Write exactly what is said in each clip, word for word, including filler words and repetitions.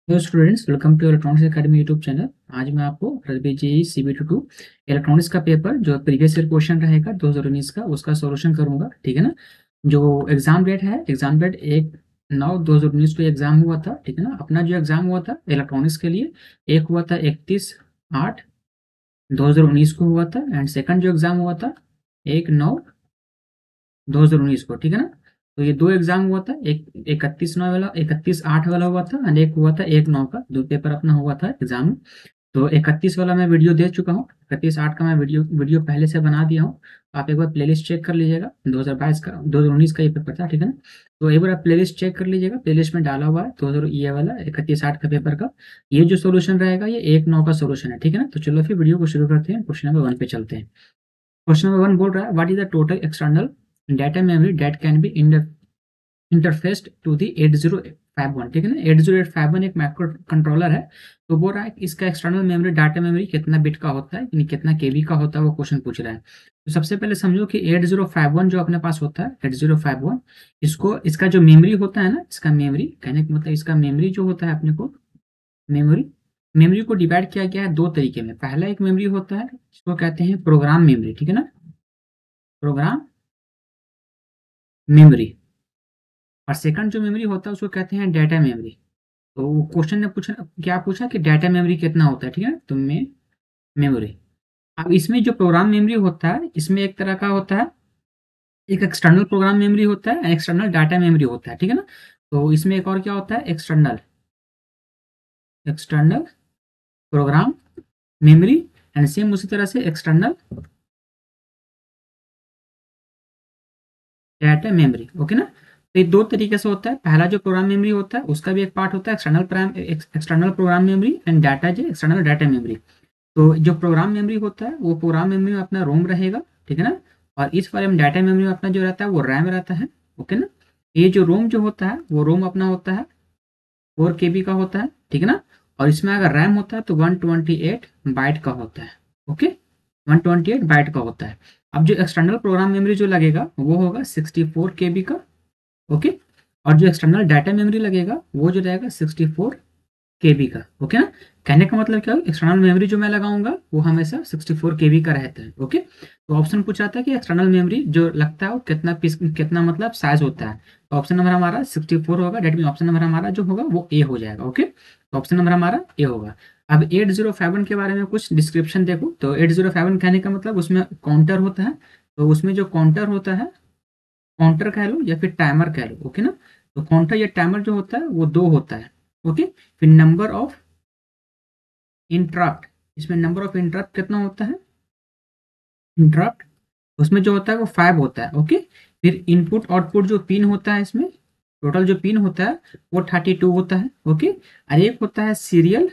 Hello students, welcome to electronics academy YouTube channel. आज मैं आपको जेईई सीबीटी टू इलेक्ट्रॉनिक्स का पेपर जो प्रीवियस ईयर क्वेश्चन रहेगा दो हज़ार उन्नीस का उसका सॉल्यूशन करूंगा। ठीक है ना। जो एग्जाम डेट है, एग्जाम डेट एक नौ दो हज़ार उन्नीस को एग्जाम हुआ था। ठीक है ना। अपना जो एग्जाम हुआ था इलेक्ट्रॉनिक्स के लिए, एक हुआ था इकतीस आठ दो हज़ार उन्नीस को हुआ था, एंड सेकंड जो एग्जाम हुआ था एक नौ दो हज़ार उन्नीस को। ठीक है ना। तो ये दो एग्जाम हुआ था, एक इकतीस नौ वाला इकतीस आठ वाला हुआ था, एंड एक हुआ था एक नौ का। दो पेपर अपना हुआ था एग्जाम में। तो इकतीस वाला मैं वीडियो दे चुका हूँ, इकतीस आठ का मैं वीडियो वीडियो पहले से बना दिया हूँ। आप एक बार प्लेलिस्ट चेक कर लीजिएगा। दो हज़ार बाईस का दो हज़ार उन्नीस का ये पेपर था। ठीक है ना। तो एक बार आप प्लेलिस्ट चेक कर लीजिएगा, प्लेलिस्ट में डाला हुआ है दो हज़ार ये वाला इकतीस आठ का पेपर का। ये जो सोल्यूशन रहेगा ये एक नौ का सोल्यूशन है। ठीक है ना। तो चलो फिर वीडियो को शुरू करते हैं, क्वेश्चन नंबर वन पे चलते हैं। क्वेश्चन नंबर वन बोल रहा है, what is the total external data memory that can be interfaced to the eight zero five one. ठीक है ना। एट ज़ीरो फाइव वन एक माइक्रो कंट्रोलर है। तो बोल रहा है कि इसका एक्सटर्नल मेमोरी डाटा मेमोरी कितना बिट का होता है, यानी कितना केबी का होता है, वो क्वेश्चन पूछ रहा है। तो सबसे पहले समझो कि एट ज़ीरो फाइव वन जो अपने पास होता है एट ज़ीरो फाइव वन, इसको इसका जो मेमोरी होता है ना, इसका मेमोरी कहने का मतलब इसका मेमोरी जो होता है अपने को मेमोरी मेमोरी को डिवाइड किया गया है दो तरीके में। पहला एक मेमोरी होता है जिसको कहते हैं प्रोग्राम मेमोरी। ठीक है ना। Program memory. और सेकंड जो मेमोरी होता है उसको कहते हैं डाटा मेमोरी। तो क्वेश्चन ने पूछा, क्या पूछा कि डाटा मेमोरी कितना होता है। ठीक है। तो मे मेमोरी। अब इसमें जो प्रोग्राम मेमोरी होता है इसमें एक तरह का होता है, एक एक्सटर्नल प्रोग्राम मेमोरी होता है, एक्सटर्नल डाटा मेमोरी होता है। ठीक है ना। तो इसमें एक और क्या होता है, external external program memory, and same उसी तरह से एक्सटर्नल डाटा मेमोरी। ओके ना। तो ये दो तरीके से होता है। पहला जो प्रोग्राम मेमोरी होता है उसका भी एक पार्ट होता है external program external program memory, and data जो एक्सटर्नल डाटा मेमोरी। तो जो प्रोग्राम मेमोरी होता है वो प्रोग्राम मेमोरी में अपना रोम रहेगा। ठीक है ना। और इस वाले में डाटा मेमोरी में अपना जो रहता है वो रैम रहता है। ओके ना। ये जो रोम जो होता है वो रोम अपना होता है फोर के बी का होता है। ठीक है ना। और इसमें अगर रैम होता है तो वन ट्वेंटी एट बाइट का होता है। Okay, one twenty eight byte का होता है। अब जो एक्सटर्नल प्रोग्राम मेमोरी जो लगेगा वो होगा सिक्सटी फोर के बी का। ओके। और जो एक्सटर्नल डाटा मेमोरी लगेगा वो जो रहेगा सिक्सटी फोर केबी का। ओके ना। कहने का मतलब क्या है, एक्सटर्नल मेमोरी जो मैं लगाऊंगा वो हमेशा सिक्सटी फोर केबी का रहता है। ओके। तो ऑप्शन पूछ रहा था कि एक्सटर्नल मेमोरी जो लगता है वो कितना पीस कितना मतलब साइज होता है। तो ऑप्शन नंबर हमारा सिक्सटी फोर होगा। डेट मीन ऑप्शन नंबर हमारा जो होगा वो ए हो जाएगा। ओके। तो ऑप्शन नंबर हमारा ए होगा। अब एट जीरो फाइव वन के बारे में कुछ डिस्क्रिप्शन देखो। तो एट जीरो फाइव वन कहने का मतलब उसमें काउंटर होता है। तो उसमें जो काउंटर होता है, काउंटर कह लो या फिर टाइमर कह लो। ओके ना। तो काउंटर या टाइमर जो होता है वो दो होता है। ओके। फिर नंबर ऑफ इंटरप्ट, इसमें नंबर ऑफ इंटरप्ट कितना होता है, इंटरप्ट उसमें जो होता है वो फाइव होता है। ओके। फिर इनपुट आउटपुट जो पिन होता है इसमें, टोटल जो पिन होता है वो थर्टी टू होता है। ओके। और एक होता है सीरियल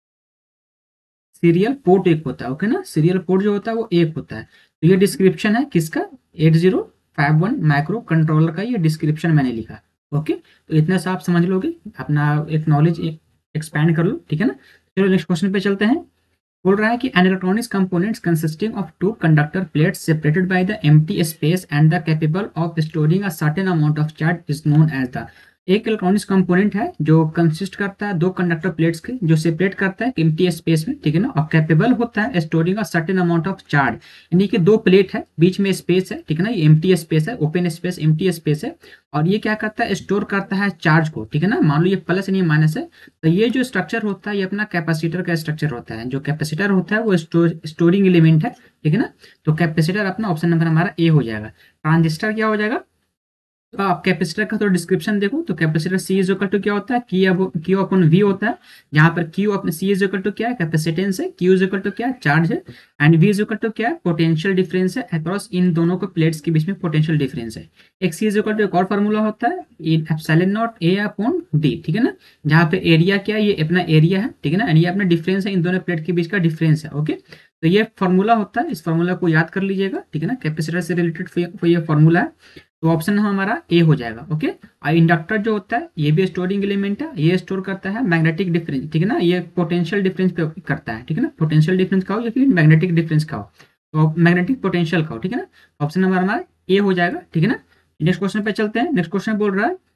सीरियल पोर्ट एक होता है। ओके ना। सीरियल पोर्ट जो होता है वो एक होता है। तो ये डिस्क्रिप्शन है किसका, eight zero five one microcontroller का, ये डिस्क्रिप्शन मैंने लिखा। ओके। तो इतना सा आप समझ लोगे, अपना एक नॉलेज एक्सपैंड कर लो। ठीक है ना। चलो नेक्स्ट क्वेश्चन पे चलते हैं। बोल रहा है कि an electronics components consisting of two conductor plates separated by the empty space and the capable of storing a certain amount of charge is known as the। एक इलेक्ट्रॉनिक्स कंपोनेंट है जो कंसिस्ट करता है दो कंडक्टर प्लेट्स के, जो separate करता है एम्प्टी स्पेस में। ठीक है ना। और कैपेबल होता है storing a certain amount of charge, यानी कि दो प्लेट है बीच में स्पेस है। ठीक है ना। ये एम्प्टी स्पेस है, ओपन स्पेस एम्प्टी स्पेस है। और ये क्या करता है, स्टोर करता है चार्ज को। ठीक है ना। मान लो ये प्लस यानी माइनस है। तो ये जो स्ट्रक्चर होता है ये अपना कैपेसिटर का स्ट्रक्चर होता है। जो कैपेसिटर होता है वो स्टोर स्टोरिंग एलिमेंट है। ठीक है ना। तो कैपेसिटर अपना ऑप्शन नंबर हमारा ए हो जाएगा। ट्रांजिस्टर क्या हो जाएगा, तो आप कैपेसिटर का थोड़ा डिस्क्रिप्शन देखो। तो capacitor C is equal to क्या होता है, क्यू अपन वी होता है। जहां पर क्यू अपने सी इज इक्वल टू क्या है, कैपेसिटेंस है। क्यू इज इक्वल टू क्या है, चार्ज है। And V is equal to क्या है, पोटेंशियल डिफरेंस है अक्रॉस इन दोनों को प्लेट्स के बीच में पोटेंशियल डिफरेंस है। एक सी इज इक्वल टू एक और फॉर्मूला होता है epsilon naught A upon D. ठीक है ना। जहां पे एरिया क्या है, ये अपना एरिया है। ठीक है ना। ये अपना डिफरेंस है, इन दोनों प्लेट के बीच का डिफरेंस है। ओके। तो ये फॉर्मूला होता है, इस फॉर्मूला को याद कर लीजिएगा। ठीक है ना। कैपेसिटर से रिलेटेड ये फॉर्मूला है। तो ऑप्शन हमारा ए हो जाएगा। ओके। और इंडक्टर जो होता है ये भी स्टोरिंग एलिमेंट है, ये स्टोर करता है मैग्नेटिक डिफरेंस। ठीक है ना। ये पोटेंशियल डिफरेंस पे करता है। ठीक है ना। पोटेंशियल डिफरेंस का हो या फिर मैग्नेटिक डिफरेंस का हो, तो मैग्नेटिक पोटेंशियल का हो। ठीक है ना। ऑप्शन नंबर हमारा ए हो जाएगा। ठीक है ना। नेक्स्ट क्वेश्चन पे चलते हैं। नेक्स्ट क्वेश्चन बोल रहा है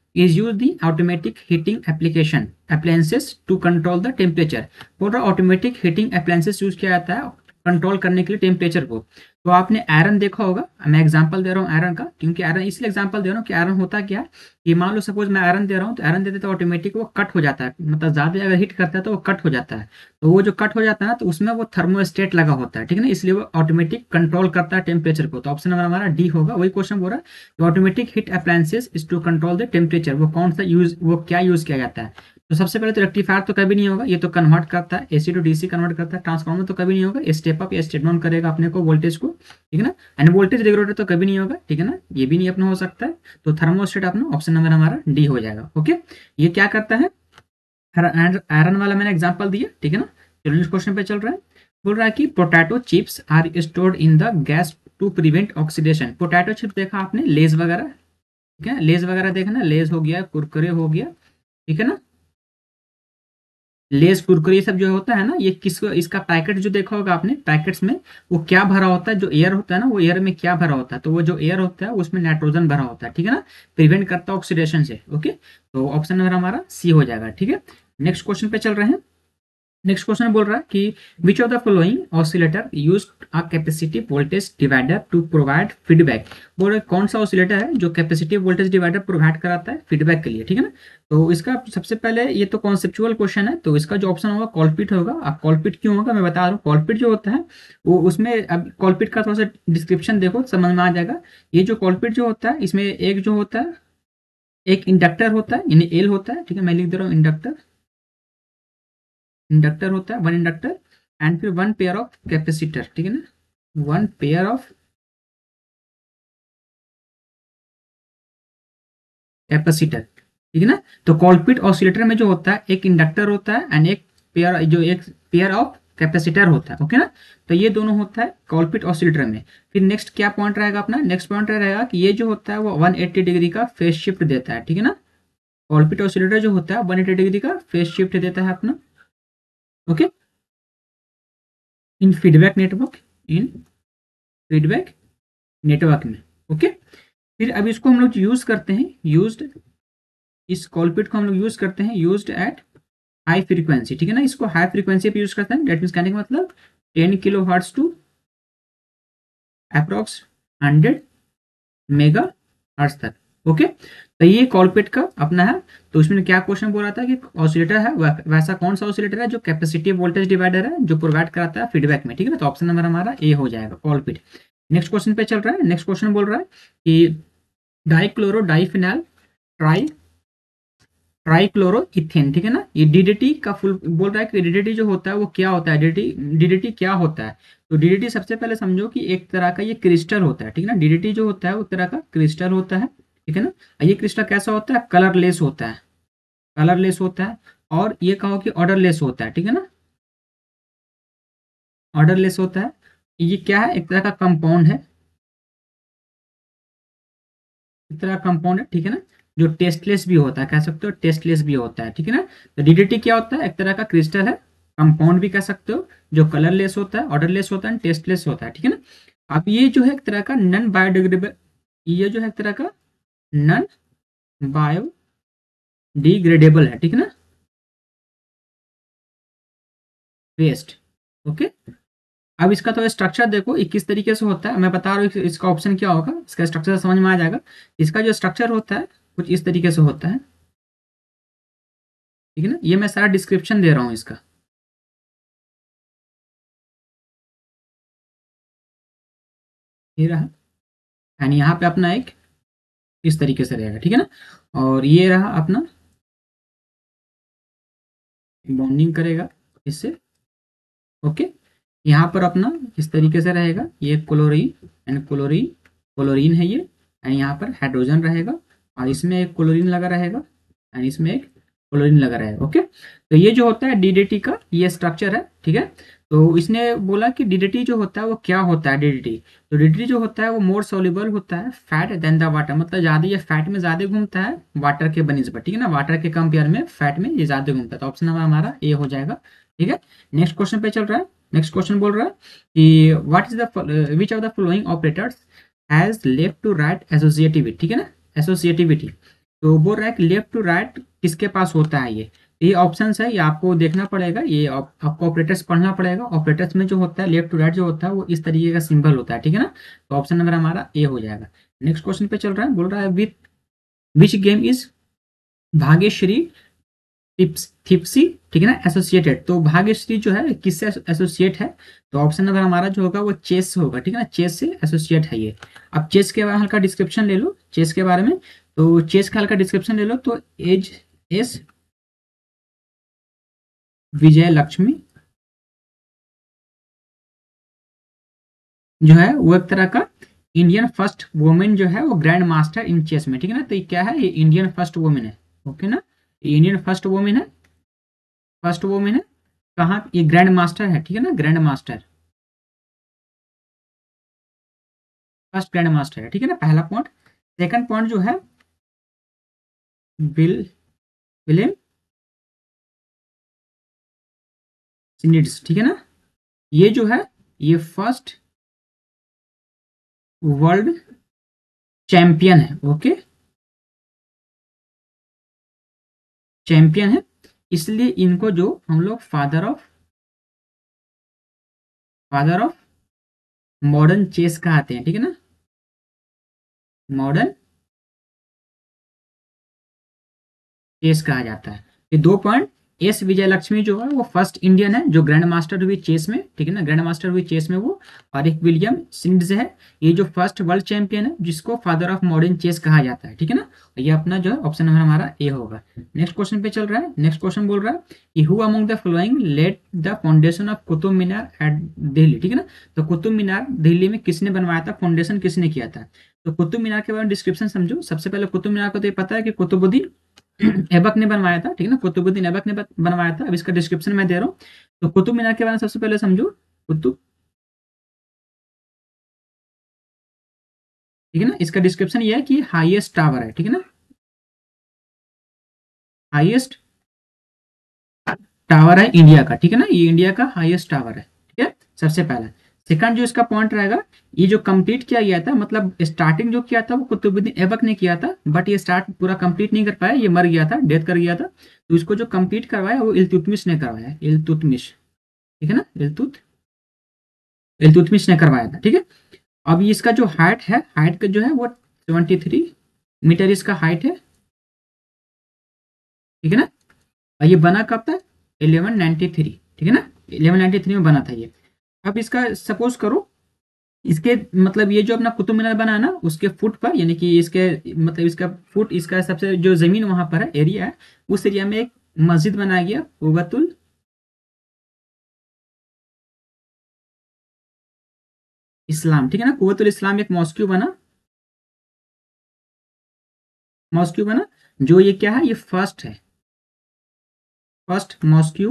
is use the automatic heating application appliances to control the temperature. बोल रहा ऑटोमेटिक हीटिंग अप्लायंसेस यूज किया जाता है कंट्रोल करने के लिए टेम्परेचर को। तो आपने आयरन देखा होगा, मैं एग्जांपल दे रहा हूँ आयरन का, क्योंकि आयरन इसलिए एग्जांपल दे रहा हूँ कि आयरन होता क्या है कि मान लो सपोज मैं आयरन दे रहा हूँ, तो आयरन देते तो ऑटोमेटिक वो कट हो जाता है, मतलब ज्यादा अगर हीट करता है तो वो कट हो जाता है। तो वो जो कट हो जाता है ना, तो उसमें वो थर्मोस्टेट लगा होता है, ठीक है ना, इसलिए वो ऑटोमेटिक कंट्रोल करता है टेम्परेचर को। तो ऑप्शन नंबर हमारा डी होगा। वही क्वेश्चन बोल रहा है automatic heat appliances is to control the temperature, वो कौन सा यूज, वो क्या यूज किया जाता है। तो सबसे पहले तो रेक्टिफायर तो कभी नहीं होगा, ये तो कन्वर्ट करता है, एसी टू डीसी कन्वर्ट करता है। ट्रांसफार्मर तो कभी नहीं होगा, स्टेप अप या स्टेप डाउन करेगा अपने को वोल्टेज को, ठीक है ना। एंड वोल्टेज रेगुलेटर तो कभी नहीं होगा, ठीक है ना, ये भी नहीं अपना हो सकता है। तो थर्मोस्टेट अपना ऑप्शन नंबर हमारा डी हो जाएगा। ओके, ये क्या करता है, आयरन वाला मैंने एग्जांपल दिया, ठीक है ना। चलो नेक्स्ट क्वेश्चन पे चल रहा है। बोल रहा है कि potato chips are stored in the gas to prevent oxidation. Potato chips देखा आपने, लेज वगैरह, ठीक है, लेज वगैरह देखना, लेज हो गया, कुरकुरे हो गया, ठीक है ना, लेस कुरकुरे ये सब जो होता है ना, ये किस, इसका पैकेट जो देखा होगा आपने, पैकेट्स में वो क्या भरा होता है, जो एयर होता है ना, वो एयर में क्या भरा होता है, तो वो जो एयर होता है उसमें नाइट्रोजन भरा होता है, ठीक है ना, प्रिवेंट करता है ऑक्सीडेशन से। ओके, तो ऑप्शन नंबर हमारा सी हो जाएगा, ठीक है। नेक्स्ट क्वेश्चन पे चल रहे हैं। नेक्स्ट क्वेश्चन बोल रहा है कि which of the following oscillator use a capacitive voltage divider to provide feedback. बोल रहे कौन सा ऑसिलेटर है जो कैपेसिटिव वोल्टेज डिवाइडर प्रोवाइड कराता है फीडबैक के लिए, ठीक है ना। तो इसका सबसे पहले ये तो कॉन्सेप्चुअल क्वेश्चन है, तो इसका जो ऑप्शन होगा कॉलपिट होगा। अब कॉलपिट क्यों होगा मैं बता रहा हूँ। कॉलपिट जो होता है वो, उसमें अब कॉलपिट का थोड़ा सा डिस्क्रिप्शन देखो समझ में आ जाएगा। ये जो कॉलपिट जो होता है, इसमें एक जो होता है, एक इंडक्टर होता है, यानी एल होता है, ठीक है, मैं लिख दे रहा हूँ इंडक्टर, इंडक्टर होता है वन इंडक्टर, एंड फिर वन पेयर ऑफ कैपेसिटर, ठीक है ना, वन पेयर ऑफ कैपेसिटर, ठीक है ना। तो कॉलपिट ऑसिलेटर में जो होता है एक इंडक्टर होता है एंड एक पेयर, जो एक पेयर ऑफ कैपेसिटर होता है, ओके ना। तो ये दोनों होता है कॉलपिट ऑसिलेटर में। फिर नेक्स्ट क्या पॉइंट रहेगा अपना, नेक्स्ट पॉइंट रहेगा कि ये जो होता है वो वन एट्टी डिग्री का फेज शिफ्ट देता है, ठीक है ना। कॉलपिट ऑसिलेटर जो होता है वन एट्टी डिग्री का फेज शिफ्ट देता है अपना, okay, in feedback network, in feedback network में, ओके। फिर अब इसको हम लोग यूज करते हैं, यूज्ड, इस कॉलपिट को हम लोग यूज करते हैं यूज्ड एट हाई फ्रीक्वेंसी, ठीक है ना, इसको हाई फ्रीक्वेंसी पे यूज करते हैं। दैट मीन्स कहने का मतलब ten kilohertz to approx hundred megahertz तक, ओके। तो ये कॉलपिट का अपना है। तो उसमें क्या क्वेश्चन बोल रहा था कि ऑसिलेटर है वैसा कौन सा ऑसिलेटर है जो कैपेसिटिव वोल्टेज डिवाइडर है जो प्रोवाइड कराता है फीडबैक में, ठीक है ना। तो ऑप्शन नंबर हमारा ए हो जाएगा, कॉलपिट। नेक्स्ट क्वेश्चन पे चल रहा है। नेक्स्ट क्वेश्चन बोल रहा है कि डाइक्लोरो डाइफिनाइल ट्राई ट्राइक्लोरोइथेन, ठीक है ना। ये डीडीटी का फुल बोल रहा है कि डीडीटी जो होता है वो क्या होता है, डीडीटी डीडीटी क्या होता है। तो डीडीटी सबसे पहले समझो कि एक तरह का ये क्रिस्टल होता है, ठीक है ना। डीडीटी जो होता है वो तरह का क्रिस्टल होता है, ठीक है ना। ये क्रिस्टल कैसा होता है, कलरलेस होता है, कलरलेस होता है, और ये कहो कि ऑर्डरलेस होता है, ठीक है ना, ऑर्डरलेस होता है। ये क्या है, एक तरह का कंपाउंड है, एक तरह का कंपाउंड है, ठीक है ना, जो टेस्टलेस भी होता है, कह सकते हो टेस्टलेस भी होता है, ठीक है ना। तो डीडीटी क्या होता है, एक तरह का क्रिस्टल है, कंपाउंड भी कह सकते हो, जो कलरलेस होता है, ऑर्डरलेस होता है, टेस्टलेस होता है, ठीक है ना। अब ये जो है एक तरह का नॉन बायोडिग्रेडेबल, ये जो है एक तरह का नॉन बायोडिग्रेडेबल है, ठीक है ना, वेस्ट, ओके। अब इसका तो स्ट्रक्चर देखो ये किस तरीके से होता है, मैं बता रहा हूँ इसका ऑप्शन क्या होगा, इसका स्ट्रक्चर समझ में आ जाएगा। इसका जो स्ट्रक्चर होता है कुछ इस तरीके से होता है, ठीक है ना। ये मैं सारा डिस्क्रिप्शन दे रहा हूँ इसका, ये रहा, यानी यहाँ पे अपना एक इस तरीके से रहेगा, ठीक है ना। और ये रहा अपना बॉन्डिंग करेगा इससे, ओके। यहाँ पर अपना इस तरीके से रहेगा, ये क्लोरीन एंड क्लोरीन, क्लोरीन है ये, एंड यहाँ पर हाइड्रोजन रहेगा, और इसमें एक क्लोरीन लगा रहेगा, एंड इसमें एक क्लोरीन लगा रहेगा, ओके। तो ये जो होता है डीडीटी का ये स्ट्रक्चर है, ठीक है। तो इसने बोला कि डीडीटी जो होता है वो क्या होता है, डीडीटी, तो डीडीटी जो होता है वो मोर सोल्यूबल होता है फैट देन द वाटर, मतलब ज़्यादा ये फैट में ज़्यादा घूमता है वाटर के बनिस्बत, ठीक है ना, वाटर के कंपेयर में फैट में ये ज़्यादा घूमता है। तो ऑप्शन नंबर हमारा ए हो जाएगा, ठीक है। नेक्स्ट क्वेश्चन पे चल रहा है। नेक्स्ट क्वेश्चन बोल रहा है कि what is the which of the following operators has left to right associativity, ठीक है ना, एसोसिएटिविटी। तो बोल रहा है कि लेफ्ट टू राइट किसके पास होता है ये ये ऑप्शन है, ये आपको देखना पड़ेगा, ये आप, आपको ऑपरेटर्स पढ़ना पड़ेगा। ऑपरेटर्स में जो होता है लेफ्ट टू राइट जो होता है वो इस तरीके का सिंबल होता है, ठीक है ना। तो ऑप्शन नंबर हमारा ए हो जाएगा। नेक्स्ट क्वेश्चन पे चल रहा है, बोल रहा है with which game is Bhagyashree टिप्स थिप्सी, ठीक है ना, एसोसिएटेड। तो भाग्यश्री जो है किससे एसोसिएट है, तो ऑप्शन नंबर हमारा जो होगा वो चेस से होगा, ठीक है ना, चेस से एसोसिएट है ये। अब चेस के बारे में हल्का डिस्क्रिप्शन ले लो, चेस के बारे में, तो चेस का हल्का डिस्क्रिप्शन ले लो। तो एज एस विजय लक्ष्मी जो है वो एक तरह का इंडियन फर्स्ट वुमेन जो है वो ग्रैंड मास्टर इन चेस में, ठीक है ना। तो ये क्या है, ये इंडियन फर्स्ट वुमेन है, ओके ना, ये इंडियन फर्स्ट वुमेन है, फर्स्ट वुमेन है। कहाँ, ये ग्रैंड मास्टर है, ठीक है ना, grandmaster, first grandmaster है, ठीक है ना, पहला पॉइंट। सेकंड पॉइंट जो है बिल विलियम सिनिड्स, ठीक है ना, ये जो है ये फर्स्ट वर्ल्ड चैंपियन है, ओके, चैंपियन है, इसलिए इनको जो हम लोग father of father of modern chess कहते हैं, ठीक है ना, मॉडर्न चेस कहा जाता है। ये दो पॉइंट, एस विजय लक्ष्मी जो है वो फर्स्ट इंडियन है जो ग्रैंड मास्टर हुई चेस में, ठीक है ना, ग्रैंड मास्टर हुई चेस में वो। और एक विलियम सिंड्स है, ये जो फर्स्ट वर्ल्ड चैंपियन है जिसको फादर ऑफ मॉडर्न चेस कहा जाता है, ठीक है ना। ये अपना जो है ऑप्शन नंबर हमारा ए होगा। नेक्स्ट क्वेश्चन पे चल रहा है, नेक्स्ट क्वेश्चन बोल रहा है कि who among the following laid the foundation of Qutub Minar at Delhi, ठीक है ना। तो कुतुब मीनार दिल्ली में किसने बनवाया था, फाउंडेशन किसने किया था। तो कुतुब मीनार के बारे में डिस्क्रिप्शन समझो। सबसे पहले कुतुब मीनार को तो ये पता है कि कुतुबुद्दीन ऐबक ने बनवाया था, ठीक है ना, कुतुबुद्दीन ऐबक ने बनवाया था। अब इसका डिस्क्रिप्शन मैं दे रहा हूँ। तो कुतुब मीनार के बारे में सबसे पहले समझो, कुतुब, ठीक है ना, इसका डिस्क्रिप्शन ये है कि हाईएस्ट टावर है, ठीक है ना, हाईएस्ट टावर है इंडिया का, ठीक है ना, ये इंडिया का हाईएस्ट टावर है, ठीक है, सबसे पहला। सेकंड जो इसका पॉइंट रहेगा, ये जो कंप्लीट किया गया था, मतलब स्टार्टिंग जो किया था वो कुतुबुद्दीन ऐबक ने किया था, बट ये स्टार्ट पूरा कंप्लीट नहीं कर पाया, ये मर गया था, डेथ कर गया था। तो इसको जो कंप्लीट करवाया वो इल्तुतमिश ने करवाया, इल्तुतमिश, ठीक है ना, इल्तुत इल्तुतमिश ने करवाया था, ठीक है। अब ये इसका जो हाइट है, हाइट का जो है वो सेवेंटी थ्री मीटर इसका हाइट है, ठीक है ना। और ये बना कब था, इलेवन नाइनटी थ्री, ठीक है ना, इलेवन नाइनटी थ्री में बना था ये। अब इसका सपोज करो, इसके मतलब ये जो अपना कुतुब मीनार बना है ना, उसके फुट पर, यानी कि इसके मतलब इसका फुट, इसका सबसे जो जमीन वहां पर है, एरिया है, उस एरिया में एक मस्जिद बनाया गया, कुव्वतुल इस्लाम, ठीक है ना, कुव्वतुल इस्लाम एक मॉस्क्यू बना, मॉस्क्यू बना, जो ये क्या है, ये फर्स्ट है, first mosque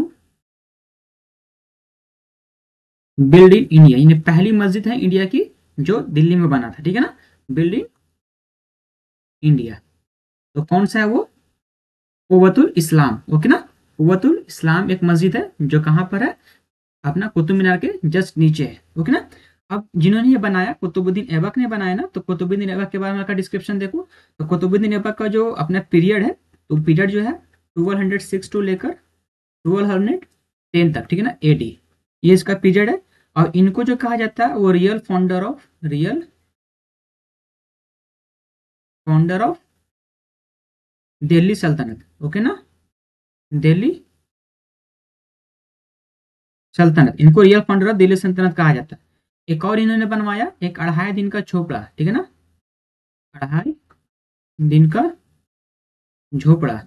build in India, यानी पहली मस्जिद है इंडिया की जो दिल्ली में बना था, ठीक है ना, बिल्ड इन इंडिया। तो कौन सा है वो, कुव्वतुल इस्लाम, ओके ना, कुव्वतुल इस्लाम एक मस्जिद है जो कहाँ पर है, अपना कुतुब मीनार के जस्ट नीचे है, ओके ना। अब जिन्होंने ये बनाया, कुतुबुद्दीन ऐबक ने बनाया ना, तो कुतुबुद्दीन ऐबक के बारे में का डिस्क्रिप्शन देखो। तो कुतुबुद्दीन ऐबक का जो अपना पीरियड है, तो पीरियड जो है ट्वेल्व हंड्रेड सिक्स टू लेकर ट्वेल्व हंड्रेड टेन तक, ठीक है ना, एडी, ये इसका पीरियड है। और इनको जो कहा जाता है वो real founder of real founder of Delhi सल्तनत, ओके ना, दिल्ली सल्तनत, इनको रियल फाउंडर ऑफ दिल्ली सल्तनत कहा जाता है। एक और इन्होंने बनवाया, एक अढ़ाई दिन का झोपड़ा, ठीक है ना, अढ़ाई दिन का झोपड़ा,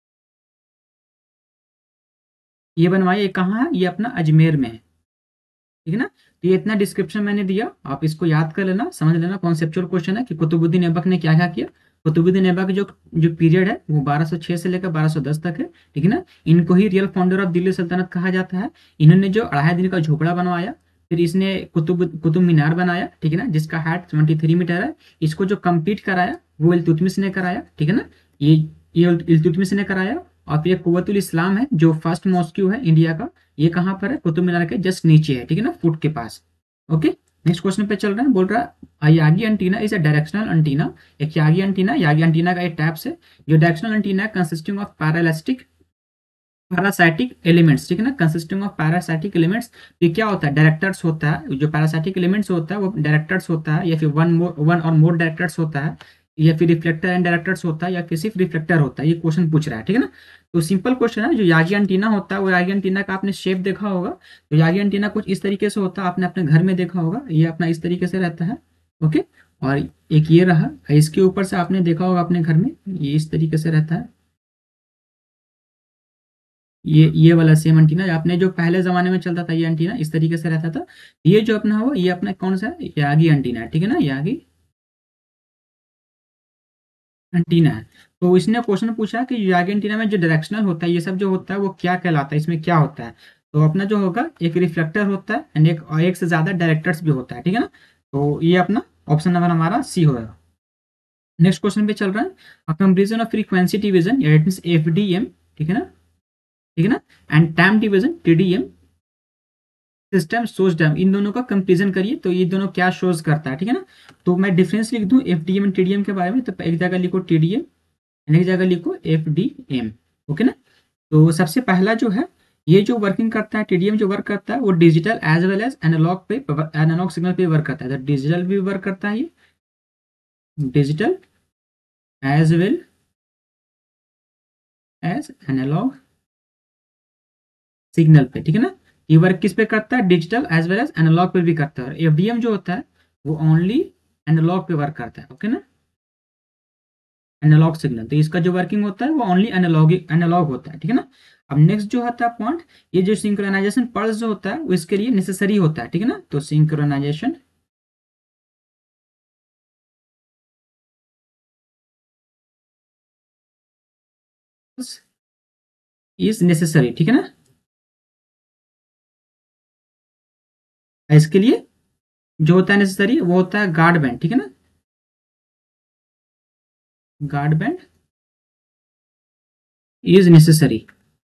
ये बनवाया, ये कहाँ है, ये अपना अजमेर में है, ठीक है ना। तो ये इतना डिस्क्रिप्शन मैंने दिया, आप इसको याद कर लेना, समझ लेना, कॉन्सेप्चुअल क्वेश्चन है कि कुतुबुद्दीन ऐबक ने क्या क्या किया। कुतुबुद्दीन ऐबक जो जो पीरियड है वो बारह सौ छह से लेकर बारह सौ दस तक है, ठीक है ना। इनको ही रियल फाउंडर ऑफ दिल्ली सल्तनत कहा जाता है। इन्होंने जो अढ़ाई दिन का झोपड़ा बनवाया, फिर इसने कुतुब कुतुब मीनार बनाया, ठीक है ना, जिसका हाइट सेवेंटी थ्री मीटर है। इसको जो कंप्लीट कराया वो इल्तुतमिश ने कराया, ठीक है ना, ये ये इल्तुतमिश ने कराया। और फिर कुव्वतुल इस्लाम है जो फर्स्ट मॉस्क्यू है इंडिया का, ये कहाँ पर है, कुतुब मीनार के जस्ट नीचे है, ठीक है ना, फुट के पास, ओके। नेक्स्ट क्वेश्चन पे चल रहे हैं, बोल रहा है Yagi antenna is a directional antenna. एक यागी एंटीना, यागी एंटीना का एक टाइप्स है जो directional antenna consisting of paraelastic parasitic elements, ठीक है ना, कंसिस्टिंग ऑफ पैरासाइटिक एलिमेंट्स। ये क्या होता है, डायरेक्टर्स होता है। जो पैरासाइटिक एलिमेंट्स होता है वो डायरेक्टर्स होता है, या फिर वन मोर वन और मोर डायरेक्टर्स होता है, या फिर रिफ्लेक्टर एंड डायरेक्टर्स होता है, या फिर सिर्फ रिफ्लेक्टर होता है। ये क्वेश्चन पूछ रहा है, ठीक है ना। तो सिंपल क्वेश्चन है। जो यागी एंटीना होता है वो यागी एंटीना का आपने शेप देखा होगा। तो यागी एंटीना कुछ इस तरीके से होता है, आपने अपने घर में देखा होगा। ये अपना इस तरीके से रहता है, ओके। और एक ये रहा, इसके ऊपर से आपने देखा होगा अपने घर में, ये इस तरीके से रहता है। ये ये वाला सेम एंटीना आपने जो पहले जमाने में चलता था, ये एंटीना इस तरीके से रहता था। ये जो अपना हुआ, ये अपना कौन सा है, यागी एंटीना है, ठीक है ना, यागी एंटीना है। तो इसने क्वेश्चन पूछा कि यागी एंटीना में जो डायरेक्शनल होता है, ये सब जो होता है वो क्या कहलाता है, इसमें क्या होता है। तो अपना जो होगा, एक रिफ्लेक्टर होता है एंड एक और एक से ज्यादा डायरेक्टर्स भी होता है, ठीक है ना। तो ये अपना ऑप्शन नंबर हमारा सी होगा। नेक्स्ट क्वेश्चन पे चल रहा है, comparison of frequency division, it means FDM, ठीक है ना, ठीक है ना, and time division TDM system सोच डैम, इन दोनों का कंपेरिजन करिए तो ये दोनों क्या शोज करता है, ठीक है ना। तो मैं डिफरेंस लिख दूं एफडीएम एंड टीडीएम के बारे में, तो एक जगह लिखो टीडीएम, एक जगह लिखो एफडीएम, ओके ना। तो सबसे पहला जो है, ये जो वर्किंग करता है, टीडीएम जो वर्क करता है वो digital as well as analogue पे, एनालॉग सिग्नल पे वर्क करता है। तो डिजिटल भी वर्क करता है, ये digital as well as analogue signal पे, ठीक है ना। ये वर्क किस पे करता है, digital as well as analogue पे भी करता है। और एफडीएम जो होता है वो ओनली एनालॉग पे वर्क करता है, ओके ना, एनालॉग सिग्नल। तो इसका जो वर्किंग होता है वो ओनली एनालॉग एनालॉग होता है, ठीक है ना। अब नेक्स्ट जो होता है पॉइंट, ये जो सिंक्रोनाइजेशन पल्स जो होता है वो इसके लिए नेसेसरी होता है, ठीक है ना। तो सिंक्रोनाइजेशन इज नेसेसरी, ठीक है ना। इसके लिए जो होता है नेसेसरी वो होता है गार्ड बैंड, ठीक है ना, गार्ड बैंड इज नेसेसरी,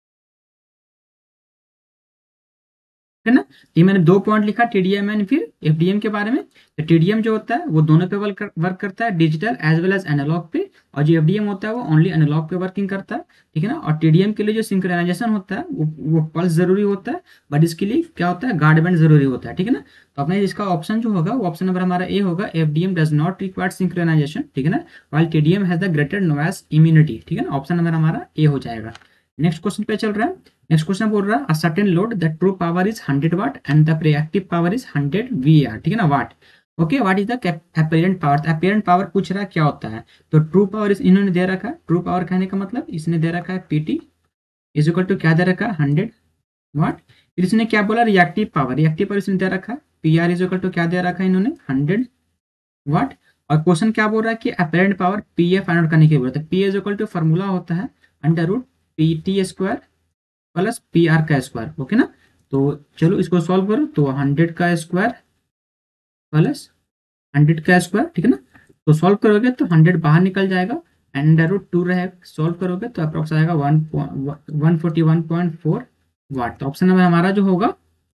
है ना। ये मैंने दो पॉइंट लिखा, टीडीएम एंड फिर एफडीएम के बारे में। तो टीडीएम जो होता है वो दोनों पे वर्क कर, वर्क करता है, digital as well as analogue पे। और जो एफडीएम होता है वो ओनली एनालॉग पे वर्किंग करता है, ठीक है ना। और टीडीएम के लिए जो सिंक्रोनाइजेशन होता है वो वो पल्स जरूरी होता है, बट इसके लिए क्या होता है, गार्ड बैंड जरूरी होता है, ठीक है ना। तो अपना इसका ऑप्शन जो होगा वो ऑप्शन नंबर हमारा ए होगा, FDM does not require synchronisation, ठीक है ना, while TDM has the greater noise immunity, ठीक है ना। ऑप्शन नंबर हमारा ए हो जाएगा। नेक्स्ट क्वेश्चन पे चल रहा है। नेक्स्ट क्वेश्चन बोल रहा है, a certain load the true power is hundred watt and the reactive power is hundred VR, ठीक है ना, watt. Okay, what is the apparent power. Apparent power पूछ रहा है क्या होता है। तो ट्रू पावर इस इन्होंने दे रखा है, ट्रू पावर कहने का मतलब इसने दे रखा है पीटी इज इक्वल टू क्या दे रखा है, हंड्रेड वाट। फिर इसने क्या बोला, रिएक्टिव पावर, रिएक्टिव पावर इसने दे रखा है P R is equal to क्या दे रखा है इन्होंने, हंड्रेड वाट। और क्वेश्चन क्या बोल रहा है कि apparent power P A find out करने की बोला। P is equal to formula होता है under root P T square plus P R का स्क्वायर, ओके ना। तो चलो इसको सॉल्व करो, तो हंड्रेड का स्क्वायर प्लस हंड्रेड का स्क्वायर, ठीक है ना। तो सॉल्व करोगे तो हंड्रेड बाहर निकल जाएगा, अंडर रूट टू रहेगा, सॉल्व करोगे तो अप्रोक्स आएगा one one forty one point four watt. तो ऑप्शन नंबर हमारा जो होगा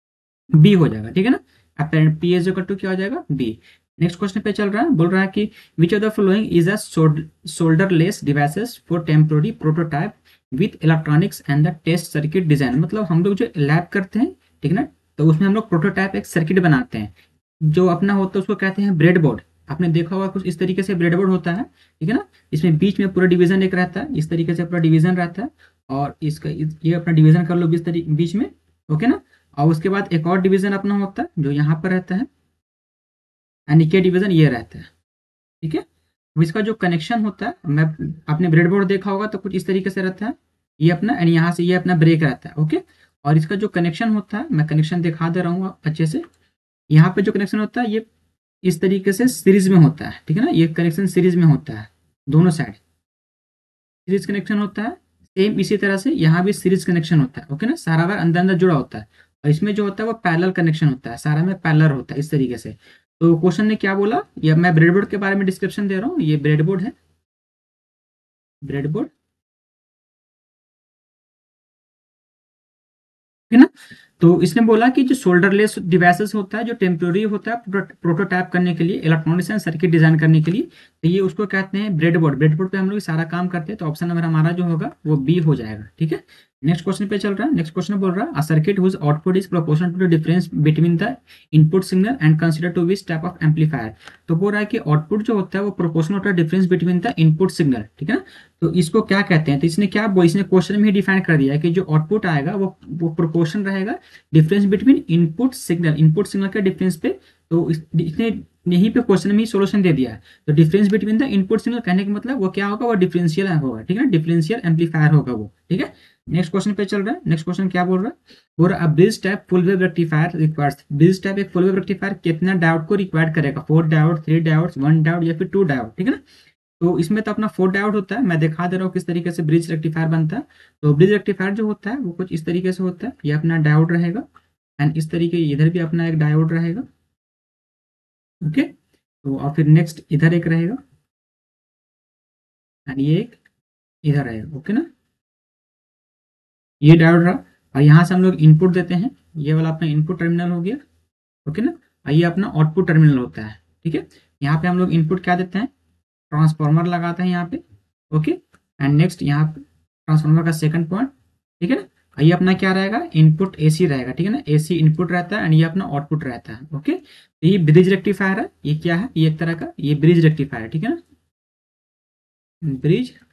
बी हो जाएगा, ठीक है ना। Apparent P is equal to क्या हो जाएगा, बी। नेक्स्ट क्वेश्चन पे चल रहा है, बोल रहा है कि which of the following is a solderless devices for temporary prototype with electronics and the test circuit design. मतलब हम लोग जो लैब करते हैं, ठीक है ना, तो उसमें हम लोग प्रोटोटाइप एक सर्किट बनाते हैं जो अपना होता है, उसको कहते हैं ब्रेड बोर्ड। आपने देखा होगा कुछ इस तरीके से ब्रेड बोर्ड होता है, ठीक है ना। इसमें बीच में पूरा डिवीजन एक रहता है, इस तरीके से पूरा डिवीजन रहता है। और इसका ये अपना डिवीजन कर लो बीच तरीके बीच में, ओके ना। और उसके बाद एक और डिवीजन अपना होता है जो यहाँ पर रहता है, यानी के डिवीजन ये रहता है, ठीक है। अब इसका जो कनेक्शन होता है, मैं आपने ब्रेडबोर्ड देखा होगा तो कुछ इस तरीके से रहता है, ये अपना एंड यहाँ से ये अपना ब्रेक रहता है, ओके। और इसका जो कनेक्शन होता है, मैं कनेक्शन दिखा दे रहा हूँ अच्छे से। यहाँ पे जो कनेक्शन होता है ये इस तरीके से सीरीज में होता है, ठीक है ना, ये कनेक्शन सीरीज में होता है, दोनों साइड सीरीज कनेक्शन होता है। सेम इसी तरह से यहाँ भी सीरीज कनेक्शन होता है, ओके ना, सारा बार अंदर अंदर जुड़ा होता है। और इसमें जो होता है वो पैरेलल कनेक्शन होता है, सारा में पैरेलल होता है इस तरीके से। तो क्वेश्चन ने क्या बोला, ये मैं ब्रेडबोर्ड के बारे में डिस्क्रिप्शन दे रहा हूँ, ये ब्रेडबोर्ड है, ब्रेडबोर्ड, है ना। तो इसने बोला कि जो शोल्डरलेस डिवाइसेस होता है, जो टेम्प्रोरी होता है प्रोटोटाइप करने के लिए, इलेक्ट्रॉनिक्स एंड सर्किट डिजाइन करने के लिए, तो ये उसको कहते हैं ब्रेडबोर्ड। ब्रेडबोर्ड पे हम लोग सारा काम करते हैं, तो ऑप्शन नंबर हमारा जो होगा वो बी हो जाएगा। ठीक है, नेक्स्ट क्वेश्चन पे चल रहा है। नेक्स्ट क्वेश्चन बोल रहा है, a circuit whose output is proportional to the difference between the input signal and consider to which type of amplifier. तो बोल रहा है कि आउटपुट जो होता है वो प्रोपोर्शनल होता है difference between the input signal. ठीक है ना, तो इसको क्या कहते हैं, तो इसने क्या इसने क्वेश्चन में ही डिफाइन कर दिया है कि जो आउटपुट आएगा वो वो प्रोपोर्शन रहेगा difference between input signal, input signal के डिफरेंस पे। तो इसने यहीं पे क्वेश्चन में ही सोल्यूशन दे दिया है। तो difference between the input signal कहने का मतलब वो क्या होगा, वो डिफरेंशियल होगा। ठीक है, डिफरेंशियल एम्पलीफायर होगा वो। ठीक है, नेक्स्ट क्वेश्चन पे चल रहा है। नेक्स्ट क्वेश्चन क्या बोल रहा है, बोल रहा है bridge type full wave rectifier requires. Bridge type एक फुल वेव रेक्टिफायर कितना डायोड को रिक्वायर करेगा, four diode, three diode, one diode या फिर टू डायोड। ठीक है ना, तो इसमें तो अपना फोर डायोड होता है। मैं दिखा दे रहा हूँ किस तरीके से ब्रिज रेक्टिफायर बनता है। तो ब्रिज रेक्टिफायर जो होता है वो कुछ इस तरीके से होता है, ये अपना डायोड रहेगा एंड इस तरीके इधर भी अपना एक डायोड रहेगा। ओके, तो और फिर नेक्स्ट इधर एक रहेगा एंड ये एक इधर रहेगा। ओके ना, ये डायोड रहा, और यहाँ से हम लोग इनपुट देते हैं, ये वाला अपना इनपुट टर्मिनल हो गया। ओके ना, और ये अपना आउटपुट टर्मिनल होता है। ठीक है, यहाँ पे हम लोग इनपुट क्या देते हैं, ट्रांसफार्मर लगाते हैं यहाँ पे। ओके, एंड नेक्स्ट यहाँ पे ट्रांसफार्मर का सेकंड पॉइंट। ठीक है ना, ये अपना क्या रहेगा, इनपुट एसी रहेगा। ठीक है ना, एसी इनपुट रहता है एंड ये अपना आउटपुट रहता है। ओके, तो ये ब्रिज रेक्टिफायर है। ये क्या है, ये एक तरह का ये ब्रिज रेक्टिफायर है। ठीक है ना, ब्रिज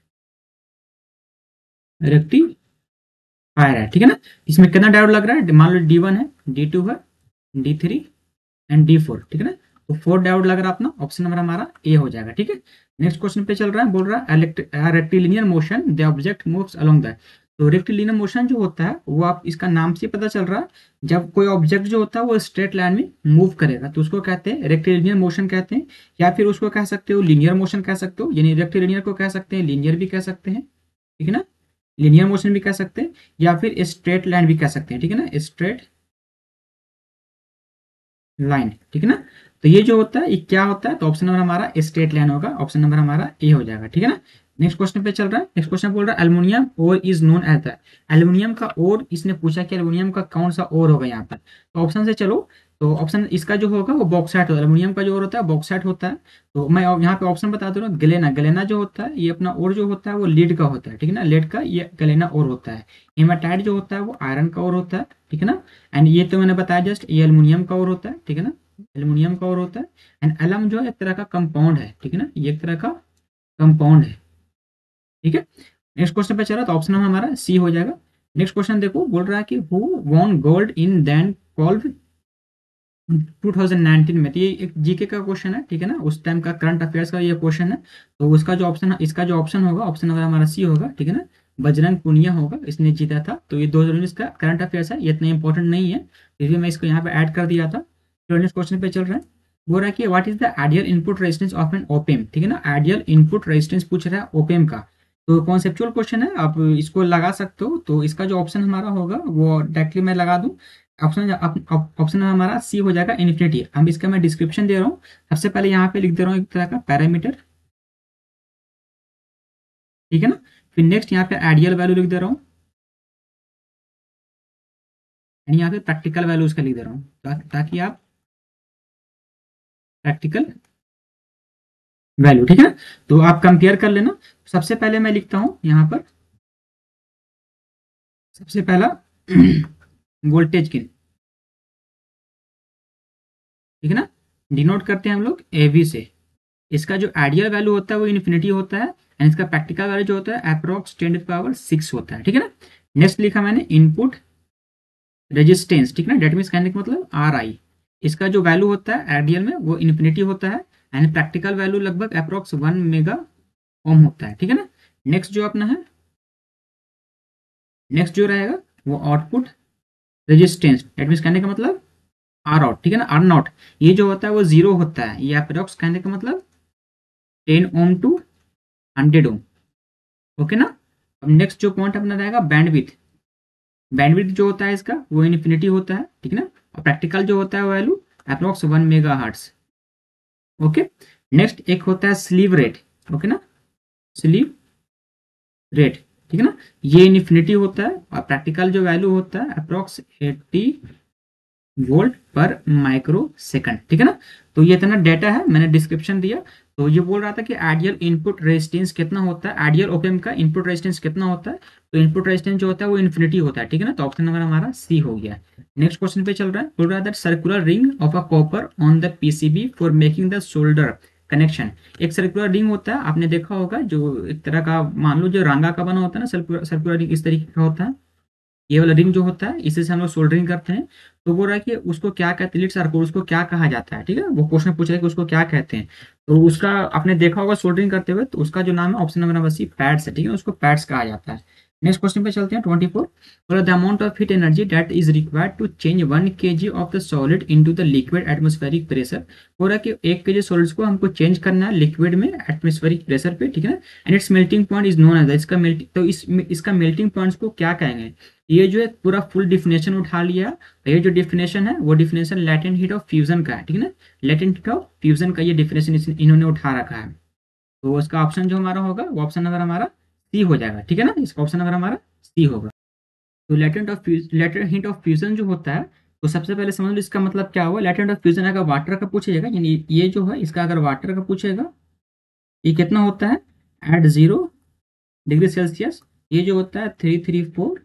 रेक्टिफायर है। ठीक है ना, इसमें कितना डायोड लग रहा है, मान लो डी वन है, डी टू है, D three and D four. ठीक है ना, तो फोर डायोड लग रहा है अपना, ऑप्शन नंबर हमारा ए हो जाएगा। ठीक है, नेक्स्ट क्वेश्चन पे चल रहा है, बोल रहा है rectilinear motion the object moves along the. तो रेक्टिलिनियर मोशन जो होता है वो आप इसका नाम से पता चल रहा है, जब कोई ऑब्जेक्ट जो होता है वो स्ट्रेट लाइन में मूव करेगा तो उसको कहते हैं रेक्टिलिनियर मोशन कहते हैं, या फिर उसको कह सकते हो लीनियर मोशन कह सकते हो। यानी रेक्टिलिनियर को कह सकते हैं, लीनियर भी कह सकते हैं। ठीक है ना, लीनियर मोशन भी कह सकते हैं या फिर स्ट्रेट लाइन भी कह सकते हैं। ठीक है ना, स्ट्रेट लाइन। ठीक है ना, तो ये जो होता है ये क्या होता है, तो ऑप्शन नंबर हमारा स्ट्रेट लाइन होगा, ऑप्शन नंबर हमारा ए हो जाएगा। ठीक है ना, नेक्स्ट क्वेश्चन पे चल रहा है। नेक्स्ट क्वेश्चन बोल रहा है aluminium ore is known as the. Aluminium का ओर, इसने पूछा कि एल्युमिनियम का कौन सा ओर होगा यहाँ पर। तो ऑप्शन से चलो, तो ऑप्शन इसका जो होगा वो बॉक्साइट होगा। एल्युमिनियम का जो ओर होता है बॉक्साइट होता है। तो मैं यहाँ पे ऑप्शन बता दे रहा हूँ, गलेना। गलेना जो होता है ये अपना ओर जो होता है वो लीड का होता है। ठीक है ना, लेड का ये गलेना ओर होता है। हेमाटाइट जो होता है वो आयरन का ओर होता है। ठीक है ना, एंड ये तो मैंने बताया जस्ट, ये एल्युमिनियम का ओर होता है। ठीक है ना, एल्युमिनियम का ओर होता है एंड एलम जो है एक तरह का कंपाउंड है। ठीक है ना, ये एक तरह का कंपाउंड है। ठीक है, नेक्स्ट क्वेश्चन पे चला, तो ऑप्शन हमारा सी हो जाएगा। नेक्स्ट क्वेश्चन देखो, बोल रहा है कि who won gold in than calve two thousand nineteen में। तो ये एक जीके का क्वेश्चन है। ठीक है ना, उस टाइम का करंट अफेयर्स का ये क्वेश्चन है। तो उसका जो ऑप्शन इसका जो ऑप्शन होगा, ऑप्शन नंबर हमारा सी होगा। ठीक है ना, बजरंग पुनिया होगा, इसने जीता था। तो ये दो हजार उन्नीस का करंट अफेयर्स है, ये इतना इंपॉर्टेंट नहीं है, इसलिए मैं इसको यहाँ पे ऐड कर दिया था। तो नेक्स्ट क्वेश्चन पे चल रहा है, बोल रहा है कि what is the ideal input resistance of an op amp. ठीक है ना, आइडियल इनपुट रेजिस्टेंस पूछ रहा है ओपेम का। तो कॉन्सेप्चुअल क्वेश्चन है, आप इसको लगा सकते हो। तो इसका जो ऑप्शन हमारा होगा वो डायरेक्टली मैं लगा दूं, ऑप्शन ऑप्शन हमारा सी हो जाएगा, इन्फिनिटी। अब इसका मैं डिस्क्रिप्शन दे रहा हूँ। सबसे पहले यहाँ पे लिख दे रहा हूँ एक तरह का पैरामीटर। ठीक है ना, फिर नेक्स्ट यहाँ पे आइडियल वैल्यू लिख दे रहा हूँ, यहाँ पे प्रैक्टिकल वैल्यू उसका लिख दे रहा हूँ, ता, ताकि आप प्रैक्टिकल वैल्यू। ठीक है ना, तो आप कंपेयर कर लेना। सबसे पहले मैं लिखता हूँ यहाँ पर, सबसे पहला वोल्टेज गेन। ठीक है ना, डिनोट करते हैं हम लोग ए वी से। इसका जो आइडियल वैल्यू होता है वो इन्फिनिटी होता है एंड इसका प्रैक्टिकल वैल्यू जो होता है approx ten to power six होता है। ठीक है ना, नेक्स्ट लिखा मैंने इनपुट रेजिस्टेंस। ठीक है ना, डेट मीन्स कहने का मतलब आर आई। इसका जो वैल्यू होता है आइडियल में वो इन्फिनिटी होता है एंड प्रैक्टिकल वैल्यू लगभग अप्रोक्स वन मेगा ओम होता है। ठीक है ना, नेक्स्ट जो अपना है, नेक्स्ट जो रहेगा वो आउटपुट रेजिस्टेंस, डेट मीन्स कहने का मतलब आर आउट। ठीक है ना, आर नॉट ये जो होता है वो जीरो होता है, ये अप्रोक्स कहने का मतलब ten ohm to hundred ohm. Okay ना, अब नेक्स्ट जो पॉइंट अपना रहेगा बैंडविथ। बैंडविथ जो होता है इसका वो इन्फिनिटी होता है। ठीक है ना, और प्रैक्टिकल जो होता है value approx one megahertz. Okay, next एक होता है स्लीव रेट। ओके ना, स्लीव रेट ठीक है ना। ये इन्फिनिटी होता है और प्रैक्टिकल जो वैल्यू होता है approx eighty volt per microsecond, ठीक है ना। तो ये इतना डेटा है, मैंने डिस्क्रिप्शन दिया। तो ये बोल रहा था कि आइडियल इनपुट रेजिस्टेंस कितना होता है, आइडियल ओपेम का इनपुट रेजिस्टेंस कितना होता है। तो इनपुट रेजिस्टेंस जो होता है वो इन्फिनिटी होता है, ठीक है ना। तो ऑप्शन नंबर हमारा सी हो गया। नेक्स्ट क्वेश्चन पे चल रहा है, बोल रहा है that circular ring of a copper on the PCB for making the solder connection. एक सर्कुलर रिंग होता है, आपने देखा होगा, जो एक तरह का मान लो जो रांगा का बना होता है ना, सर्कुलर सर्कुलर रिंग इस तरीके का होता है। ये वाला रिंग जो होता है इसी से हम लोग सोल्डरिंग करते हैं। तो बोल रहा है कि उसको क्या कहते हैं, लिट सर्कल, उसको क्या कहा जाता है, ठीक है। वो क्वेश्चन पूछ रहा है कि उसको क्या कहते हैं। तो उसका आपने देखा होगा सोल्डरिंग करते हुए, तो उसका जो नाम है ऑप्शन नंबर सी पैड्स है, ठीक है, उसको पैड्स कहा जाता है। नेक्स्ट क्वेश्चन पे चलते हैं, twenty four. The amount of heat energy that is required to change one K G of the solid into the liquid atmospheric pressure. बोल रहा है कि एक के जी सॉलिड्स को हमको चेंज करना है लिक्विड में एटमोस्फेरिक प्रेशर पे, ठीक है ना। And its melting point is known as, इसका मेल्टिंग, तो इस इसका मेल्टिंग पॉइंट्स को क्या कहेंगे। ये जो है पूरा फुल डिफिनेशन उठा लिया। ये जो डिफिनेशन है वो definition latent heat of fusion का है, ठीक है ना। लैटेंट हीट ऑफ फ्यूजन का ये डिफिनेशन इन्होंने उठा रखा है। तो इसका ऑप्शन जो हमारा होगा वो ऑप्शन नंबर हमारा सी हो जाएगा, ठीक है ना। इसका ऑप्शन नंबर हमारा सी होगा। तो latent of latent heat of fusion जो होता है, तो सबसे पहले समझ लो इसका मतलब क्या हुआ। लैटेंट ऑफ फ्यूजन अगर वाटर का पूछेगा, यानी ये जो है इसका अगर वाटर का पूछेगा, ये कितना होता है एट जीरो डिग्री सेल्सियस, ये जो होता है थ्री थ्री फोर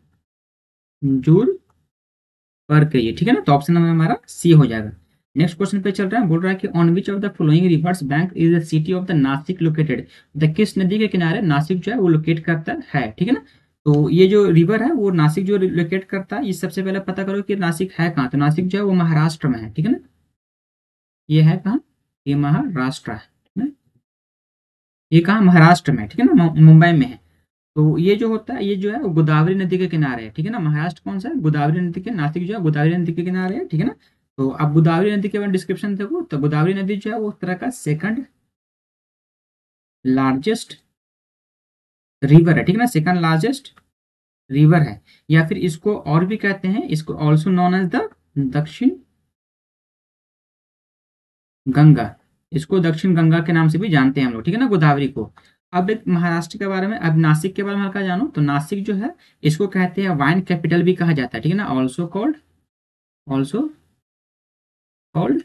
जूल पर के, ठीक है ना। तो ऑप्शन नंबर हमारा सी हो जाएगा। नेक्स्ट क्वेश्चन पे चल रहा है, बोल रहा है कि on which of the following rivers bank is the city of the Nashik located. The किस नदी के किनारे नासिक जो है वो लोकेट करता है, ठीक है ना। तो ये जो रिवर है वो नासिक जो लोकेट करता है, ये सबसे पहले पता करो कि नासिक है कहाँ। तो नासिक जो है वो महाराष्ट्र में है, ठीक है ना। ये है कहाँ, ये महाराष्ट्र है ना? ये कहाँ, महाराष्ट्र में, ठीक है ना, मु- मुंबई में है। तो ये जो होता है ये जो है वो गोदावरी नदी के किनारे है, ठीक है ना। महाराष्ट्र कौन सा है, गोदावरी नदी के, नासिक जो है गोदावरी नदी के किनारे है, ठीक है ना। तो अब गोदावरी नदी के बारे में डिस्क्रिप्शन देखो, तो गोदावरी नदी जो है वो उस तरह का सेकंड लार्जेस्ट रिवर है, ठीक है ना, सेकंड लार्जेस्ट रिवर है। या फिर इसको और भी कहते हैं, इसको ऑल्सो नोन एज द दक्षिण गंगा, इसको दक्षिण गंगा के नाम से भी जानते हैं हम लोग, ठीक है ना, गोदावरी को। अब एक महाराष्ट्र के बारे में, अब नासिक के बारे में हल्का जानो, तो नासिक जो है इसको कहते हैं वाइन कैपिटल भी कहा जाता है, ठीक है ना, also called also called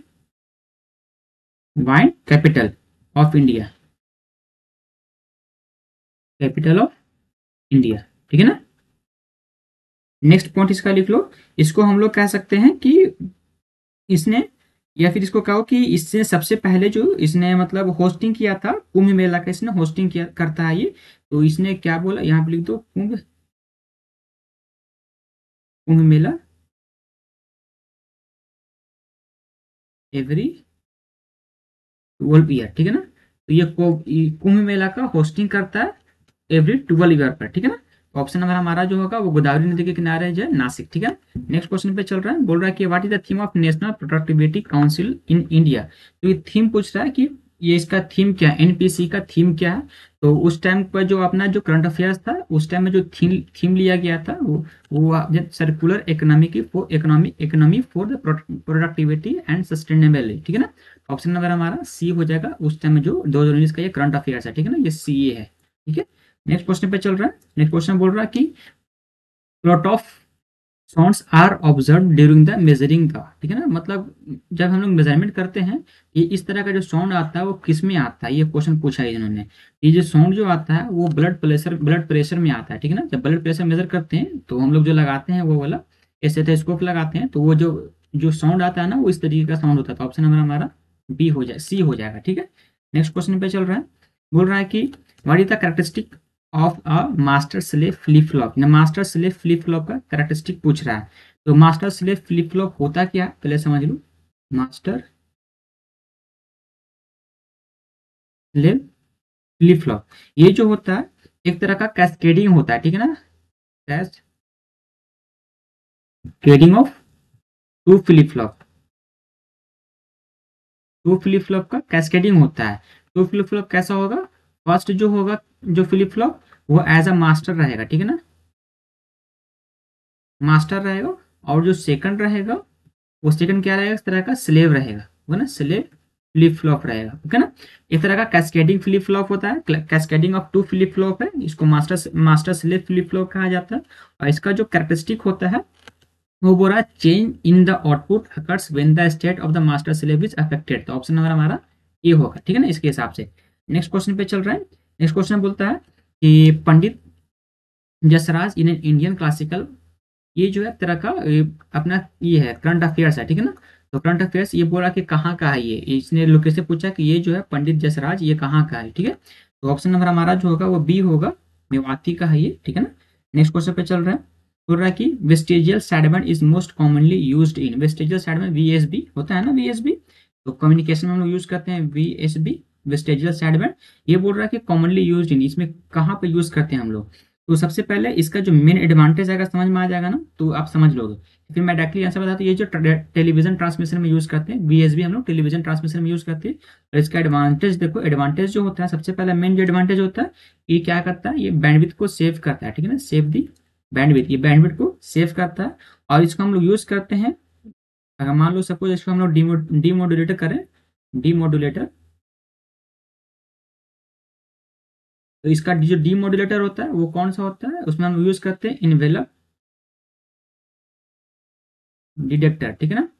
wine capital of India, capital of India, ठीक है ना। नेक्स्ट पॉइंट इसका लिख लो। इसको हम लोग कह सकते हैं कि इसने, या फिर इसको कहो कि इससे सबसे पहले जो इसने मतलब होस्टिंग किया था कुंभ मेला का, इसने होस्टिंग किया करता है ये। तो इसने क्या बोला, यहाँ पे लिख दो, Kumbh Kumbh Mela every twelve year, ठीक है ना। तो ये को- ये कुंभ मेला का होस्टिंग करता है एवरी ट्वेल्व ईयर पर, ठीक है ना। ऑप्शन नंबर हमारा जो होगा वो गोदावरी नदी के किनारे जो है नासिक, ठीक है। नेक्स्ट क्वेश्चन पे चल रहा है, बोल रहा है कि what is the theme of national productivity council in India. तो ये थीम पूछ रहा है कि ये इसका थीम क्या है, एनपीसी का थीम क्या है। तो उस टाइम पर जो अपना जो करंट अफेयर्स था उस टाइम में जो थीम थीम लिया गया था वो वो सर्कुलर इकोनॉमी की for economy economy for the productivity and sustainability, ठीक है ना। ऑप्शन नंबर हमारा सी हो जाएगा। उस टाइम में जो दो हजार उन्नीस का ये करंट अफेयर्स है, ठीक है ना, ये सी ए है, ठीक है। नेक्स्ट क्वेश्चन पे चल रहा है। नेक्स्ट क्वेश्चन बोल रहा है कि plot of sounds are observe during the measuring the, ठीक है ना, मतलब जब हम लोग मेजरमेंट करते हैं ये इस तरह का जो साउंड आता है वो किस में आता है, ये क्वेश्चन पूछा है इन्होंने। ये जो साउंड जो आता है वो ब्लड प्रेशर ब्लड प्रेशर में आता है, ठीक है ना। जब ब्लड प्रेशर मेजर करते हैं तो हम लोग जो लगाते हैं वो वाला स्टेथोस्कोप लगाते हैं, तो वो जो जो साउंड आता है ना वो इस तरीके का साउंड होता है। तो ऑप्शन नंबर हमारा बी हो जाए, सी हो जाएगा, ठीक है। नेक्स्ट क्वेश्चन पे चल रहा है, बोल रहा है कि what is the characteristic of a master slave flip flop. Master slave flip flop का कैरेक्टरिस्टिक पूछ रहा है। तो मास्टर स्लेव फ्लिप फ्लॉप होता क्या है पहले समझ लो। मास्टर स्लेव फ्लिप फ्लॉप ये जो होता है एक तरह का कैस्केडिंग होता है, ठीक है ना, cascading of two flip flop, two flip flop का कैस्केडिंग होता है। टू फ्लिप फ्लॉप कैसा होगा, फर्स्ट जो होगा जो फ्लिप फ्लॉप वो एज अ मास्टर रहेगा, ठीक है ना, मास्टर रहेगा। और जो सेकंड रहेगा वो सेकंड क्या रहेगा, इस तरह का स्लेव रहेगा, वो ना स्लेव फ्लिप फ्लॉप रहेगा, ओके ना। इस तरह का कैस्केडिंग फ्लिप फ्लॉप होता है, cascading of two flip flop है, इसको master master slave flip flop कहा जाता है। और इसका जो कैरेक्टरिस्टिक होता है वो बोल रहा है change in the output occurs when the state of the master slave is affected. तो ऑप्शन नंबर हमारा ए होगा, ठीक है ना, इसके हिसाब से। नेक्स्ट क्वेश्चन पे चल रहा है। नेक्स्ट क्वेश्चन बोलता है कि Pandit Jasraj in Indian classical, ये जो है तरह का ये अपना ये है करंट अफेयर्स है, ठीक है ना। तो करंट अफेयर्स ये बोला कि कहाँ का है ये, इसने लोकेशन पूछा कि ये जो है पंडित जसराज ये कहाँ का है, ठीक है। तो ऑप्शन नंबर हमारा जो होगा वो बी होगा, मेवाती का है ये, ठीक है ना। नेक्स्ट क्वेश्चन पे चल रहा है। बोल रहा है कि vestigial sideband is most commonly used in, vestigial sideband VSB होता है ना, वीएसबी तो कम्युनिकेशन में हम लोग यूज करते हैं वीएसबी, वेस्टेजियल सैडबैंड। ये बोल रहा है कि कॉमनली यूज्ड इन, इसमें कहाँ पे यूज करते हैं हम लोग। तो सबसे पहले इसका जो मेन एडवांटेज आएगा समझ में आ जाएगा ना, तो आप समझ लोगे। फिर मैं डायरेक्टली आंसर बताता हूँ। ये जो टेलीविजन ट्रांसमिशन में यूज करते हैं, वीएसबी हम लोग टेलीविजन ट्रांसमिशन में यूज करते हैं। और इसका एडवांटेज देखो, एडवांटेज जो होता है सबसे पहला मेन जो एडवांटेज होता है, ये क्या करता है, ये बैंडविड्थ को सेव करता है, ठीक है ना, सेव दी बैंडविड्थ, ये बैंडविड्थ को सेव करता है। और इसको हम लोग यूज करते हैं, अगर मान लो सपोज इसको हम लोग डीमो डीमोडुलेटर करें, डीमोडुलेटर, तो इसका जो डीमोडुलेटर होता है वो कौन सा होता है, उसमें हम यूज करते हैं इन्वेलप डिटेक्टर, ठीक है ना,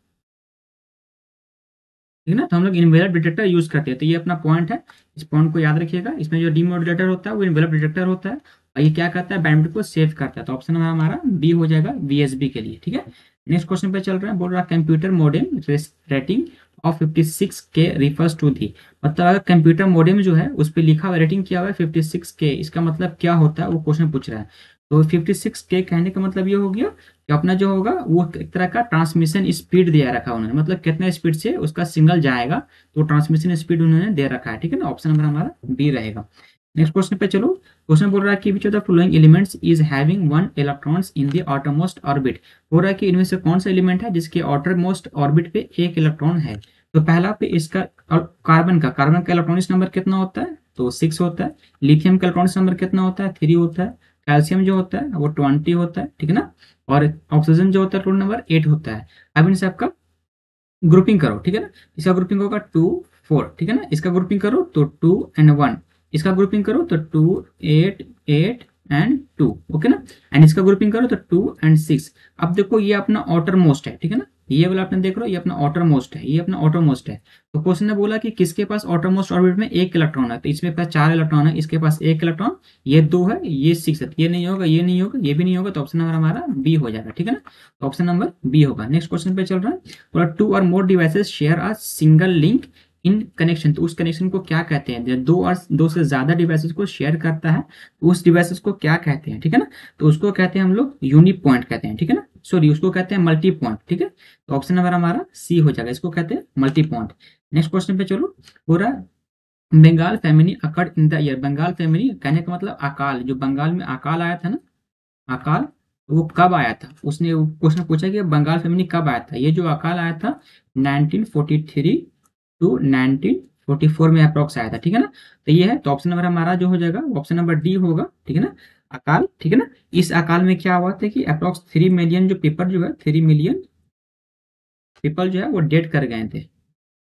ठीक है ना। तो हम लोग इन्वेलप डिटेक्टर यूज करते हैं, तो ये अपना पॉइंट है, इस पॉइंट को याद रखिएगा। इसमें जो डीमोडुलेटर होता है वो इन्वेलप डिटेक्टर होता है, और ये क्या करता है, बैंडविड्थ को सेव करता है। तो ऑप्शन हमारा बी हो जाएगा वीएसबी के लिए, ठीक है। नेक्स्ट क्वेश्चन पे चल रहा है। बोल रहा है computer modem rating of fifty six K refers to the, मतलब अगर कंप्यूटर मॉडेम जो है उस पर लिखा हुआ रेटिंग किया हुआ है फिफ्टी सिक्स के, इसका मतलब क्या होता है वो क्वेश्चन पूछ रहा है। तो फिफ्टी सिक्स के कहने का मतलब ये हो गया कि अपना जो होगा वो एक तरह का ट्रांसमिशन स्पीड दिया रखा उन्होंने, मतलब कितना स्पीड से उसका सिग्नल जाएगा, तो ट्रांसमिशन स्पीड उन्होंने दे रखा है, ठीक है ना। ऑप्शन नंबर हमारा बी रहेगा। नेक्स्ट क्वेश्चन पे चलो। क्वेश्चन बोल रहा है कि which of the following elements is having one electrons in the outermost orbit. बोल रहा है कि इनमें से कौन सा एलिमेंट है जिसके आउटरमोस्ट ऑर्बिट पे एक इलेक्ट्रॉन है। तो पहला पे इसका कार्बन का कार्बन का इलेक्ट्रॉनिक नंबर कितना होता है, तो सिक्स होता है। लिथियम का इलेक्ट्रॉनिक नंबर कितना होता है, थ्री होता है। कैल्शियम जो होता है वो ट्वेंटी होता है, ठीक है ना। और ऑक्सीजन जो होता है रोल नंबर एट होता है। अब इन सबका ग्रुपिंग करो, ठीक है ना। इसका ग्रुपिंग होगा टू फोर, ठीक है ना। इसका ग्रुपिंग करो तो टू एंड वन, इसका ग्रुपिंग करो तो two eight eight and two, okay ना। एंड इसका ग्रुपिंग करो तो टू एंड सिक्स। अब देखो ये अपना आउटर मोस्ट है, ठीक है ना, ये वाला आपने देख लो, ये अपना आउटर मोस्ट है, ये अपना आउटर मोस्ट है। तो क्वेश्चन ने बोला कि किसके पास आउटर मोस्ट ऑर्बिट में एक इलेक्ट्रॉन है, तो इसमें पास चार इलेक्ट्रॉन है, इसके पास एक इलेक्ट्रॉन, ये दो है, ये सिक्स है, ये नहीं होगा, ये नहीं होगा, ये भी नहीं होगा, तो ऑप्शन नंबर हमारा बी हो जाएगा, ठीक है ना। तो ऑप्शन नंबर बी होगा। नेक्स्ट क्वेश्चन पे चल रहा है। बोला two or more devices share a single link in connection, तो उस कनेक्शन को क्या कहते हैं, जब दो और दो से ज्यादा डिवाइसेस को शेयर करता है तो उस डिवाइसेस को क्या कहते हैं, ठीक है ना। तो उसको कहते हैं हम लोग यूनिक पॉइंट कहते हैं, ठीक है ना, सॉरी उसको कहते हैं मल्टी पॉइंट, ठीक है। तो ऑप्शन नंबर हमारा सी हो जाएगा, इसको कहते हैं मल्टी पॉइंट। नेक्स्ट क्वेश्चन पे चलो। पूरा Bengal famine occurred in the year, Bengal famine कहने का मतलब अकाल, जो बंगाल में अकाल आया था ना, अकाल, तो वो कब आया था, उसने क्वेश्चन पूछा कि बंगाल फैमिली कब आया था। ये जो अकाल आया था nineteen forty three to nineteen forty four में अप्रोक्स आया था, ठीक है ना। तो ये है, तो ऑप्शन नंबर हमारा जो हो जाएगा ऑप्शन नंबर डी होगा, ठीक है ना, अकाल, ठीक है ना। इस अकाल में क्या हुआ था कि अप्रोक्स थ्री मिलियन जो पेपर जो है, थ्री मिलियन पीपल जो है वो डेड कर गए थे,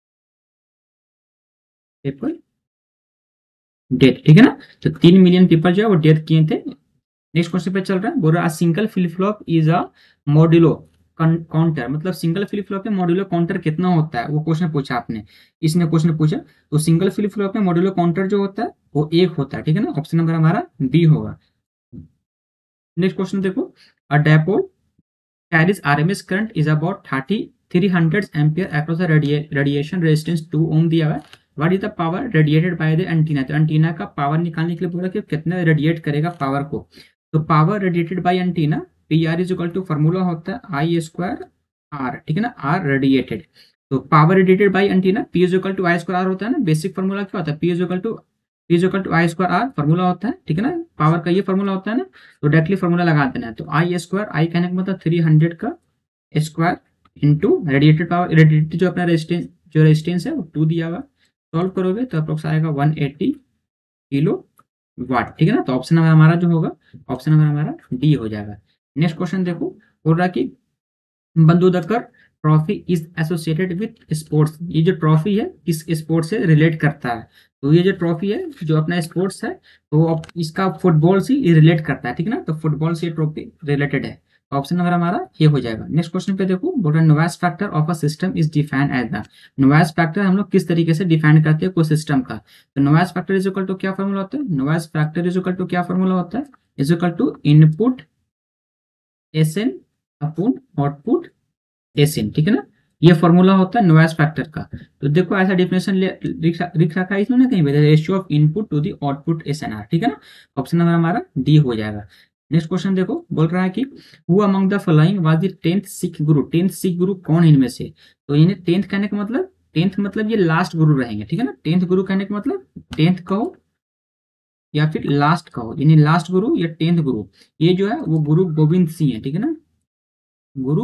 पीपल डेड, ठीक है ना। तो तीन मिलियन पीपल जो है वो डेथ किए थे। नेक्स्ट क्वेश्चन पे चल रहा है। बोल रहा है single flip flop is a modulo counter, मतलब सिंगल फ्लिप फ्लॉप में मॉड्यूलो काउंटर कितना होता है, वो क्वेश्चन पूछा आपने, इसने क्वेश्चन पूछा। तो सिंगल फ्लिप फ्लॉप में मॉड्यूलो काउंटर जो होता है वो एक होता है, ठीक है ना। ऑप्शन नंबर हमारा बी होगा। नेक्स्ट क्वेश्चन देखो। A dipole carries R M S current is about thirty three hundred ampere across the radia radiation resistance two ohm दिया हुआ है। What is the power radiated by the antenna, तो antenna का power निकालने के लिए बोला कि कितना रेडिएट करेगा पावर को। तो power radiated by antenna P R is equal to formula होता है आई स्क्वायर आर, ठीक है ना, आर रेडिएटेड। तो power radiated by antenna P is equal to I square R होता है ना, बेसिक फॉर्मूला क्या होता है, P is equal to P is equal to I square R formula होता है, ठीक है ना, पावर का ये फॉर्मूला होता है ना। तो डायरेक्टली फॉर्मूला लगा देना है। तो आई स्क्वायर, आई कहने का मतलब थ्री हंड्रेड का square into radiated power, radiated जो अपना रेजिस्टेंस जो रेजिस्टेंस है वो टू दिया हुआ, सॉल्व करोगे तो अप्रोक्स आएगा वन एटी किलो वाट, ठीक है ना। तो ऑप्शन नंबर हमारा जो होगा ऑप्शन नंबर हमारा डी हो जाएगा। नेक्स्ट क्वेश्चन देखो। बोल रहा कि Bandodkar trophy is associated with sports, ये जो ट्रॉफी है किस स्पोर्ट से रिलेट करता है, तो ये जो ट्रॉफी है जो अपना स्पोर्ट्स है तो अब इसका फुटबॉल से रिलेट करता है, ठीक है ना, तो फुटबॉल से ट्रॉफी रिलेटेड है, तो ऑप्शन नंबर हमारा ये हो जाएगा। नेक्स्ट क्वेश्चन पे देखो, बोल रहा है noise factor of a system is defined as the, noise factor हम लोग किस तरीके से डिफाइन करते हैं कोई सिस्टम का, तो noise factor is equal to क्या फॉर्मूला होता है, noise factor is equal to क्या फॉर्मूला होता है, is equal to input S N upon output S N, ठीक है ना, ये फॉर्मूला होता है नोवाइस फैक्टर का। तो देखो ऐसा डिफिनेशन लिख रखा है इसमें ना कहीं पे, ratio of input to the output S N R, ठीक है ना, ऑप्शन नंबर हमारा डी हो जाएगा। नेक्स्ट क्वेश्चन देखो, बोल रहा है कि who among the following was the tenth Sikh guru, tenth Sikh गुरु कौन है इनमें से, तो इन्हें टेंथ कहने का मतलब, टेंथ मतलब ये लास्ट गुरु रहेंगे, ठीक है ना, टेंथ गुरु कहने का मतलब टेंथ कहो या फिर लास्ट कहो, यानी लास्ट गुरु या टेंथ गुरु, ये जो है वो गुरु गोविंद सिंह है, ठीक है ना, गुरु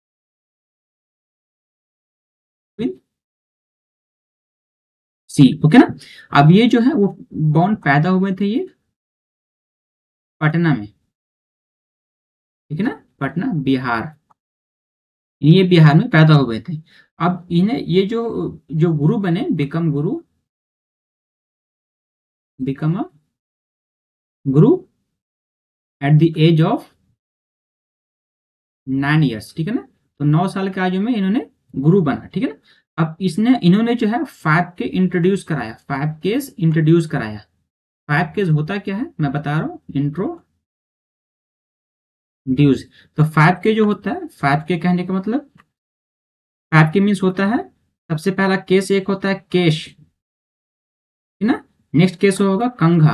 गोविंद सिंह, ओके ना। अब ये जो है वो बॉर्न पैदा हुए थे ये पटना में, ठीक है ना, पटना बिहार, ये बिहार में पैदा हुए थे। अब इन्हें ये जो जो गुरु बने, become Guru, become a guru at the age of nine years, ठीक है ना, तो नौ साल के आयु में इन्होंने गुरु बना, ठीक है ना। अब इसने इन्होंने जो है फाइव के इंट्रोड्यूस कराया, फाइव केस इंट्रोड्यूस कराया, फाइव केस होता क्या है मैं बता रहा हूँ, इंट्रोड्यूस, तो फाइव के जो होता है, फाइव के कहने का मतलब, फाइव के मीन्स होता है सबसे पहला केस एक होता है केश, ठीक है ना, नेक्स्ट केस होगा कंघा,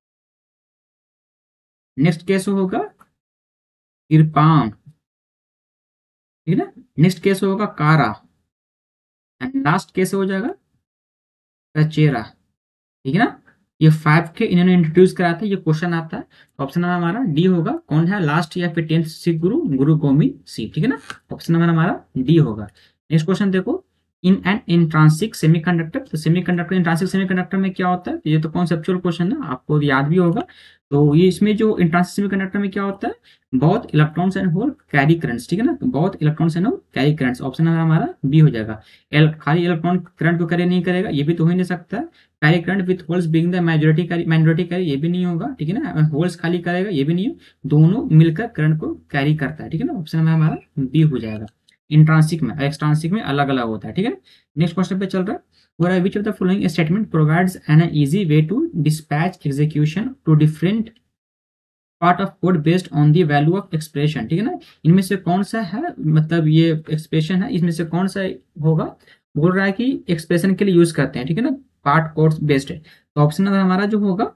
नेक्स्ट केस होगा किरपान, ठीक है ना, नेक्स्ट केस होगा कारा, एंड लास्ट केस हो जाएगा कचेरा, ठीक है ना। ये फाइव के इन्होंने इंट्रोड्यूस कराया था, ये क्वेश्चन आता है, तो ऑप्शन नंबर हमारा डी होगा, कौन है लास्ट या फिर टेंथ सिख गुरु, गुरु गोविंद सिंह, ठीक है ना, ऑप्शन नंबर हमारा डी होगा। नेक्स्ट क्वेश्चन देखो, इन एन इंट्रांसिक सेमीकंडक्टर, तो सेमीकंडक्टर इंट्रांसिक सेमीकंडक्टर में क्या होता है, तो ये तो कॉन्सेप्चुअल क्वेश्चन है, आपको याद भी होगा, तो ये इसमें जो इंट्रांसिक सेमीकंडक्टर में क्या होता है, both electrons and hole carry currents, ठीक है ना, तो both electrons and hole carry currents, option number हमारा बी हो जाएगा। एल खाली इलेक्ट्रॉन करंट को कैरी नहीं करेगा, ये भी तो हो ही नहीं सकता है, carry current with holes being the majority carry, minority carry ये भी नहीं होगा, ठीक है ना, होल्स खाली करेगा ये भी नहीं है, दोनों मिलकर करंट को कैरी करता है, ठीक है ना, ऑप्शन में हमारा बी हो जाएगा। इंट्रांसिक में एक्सट्रांसिक में अलग अलग होता है, ठीक है। नेक्स्ट क्वेश्चन पे चल रहा है, where which of the following statement provides an easy way to dispatch execution to different part of code based on the value of expression, ठीक है ना, इनमें से कौन सा है, मतलब ये एक्सप्रेशन है, इसमें से कौन सा होगा, बोल रहा है कि एक्सप्रेशन के लिए यूज करते हैं, ठीक है ना, पार्ट कोड बेस्ड है, तो ऑप्शन नंबर हमारा जो होगा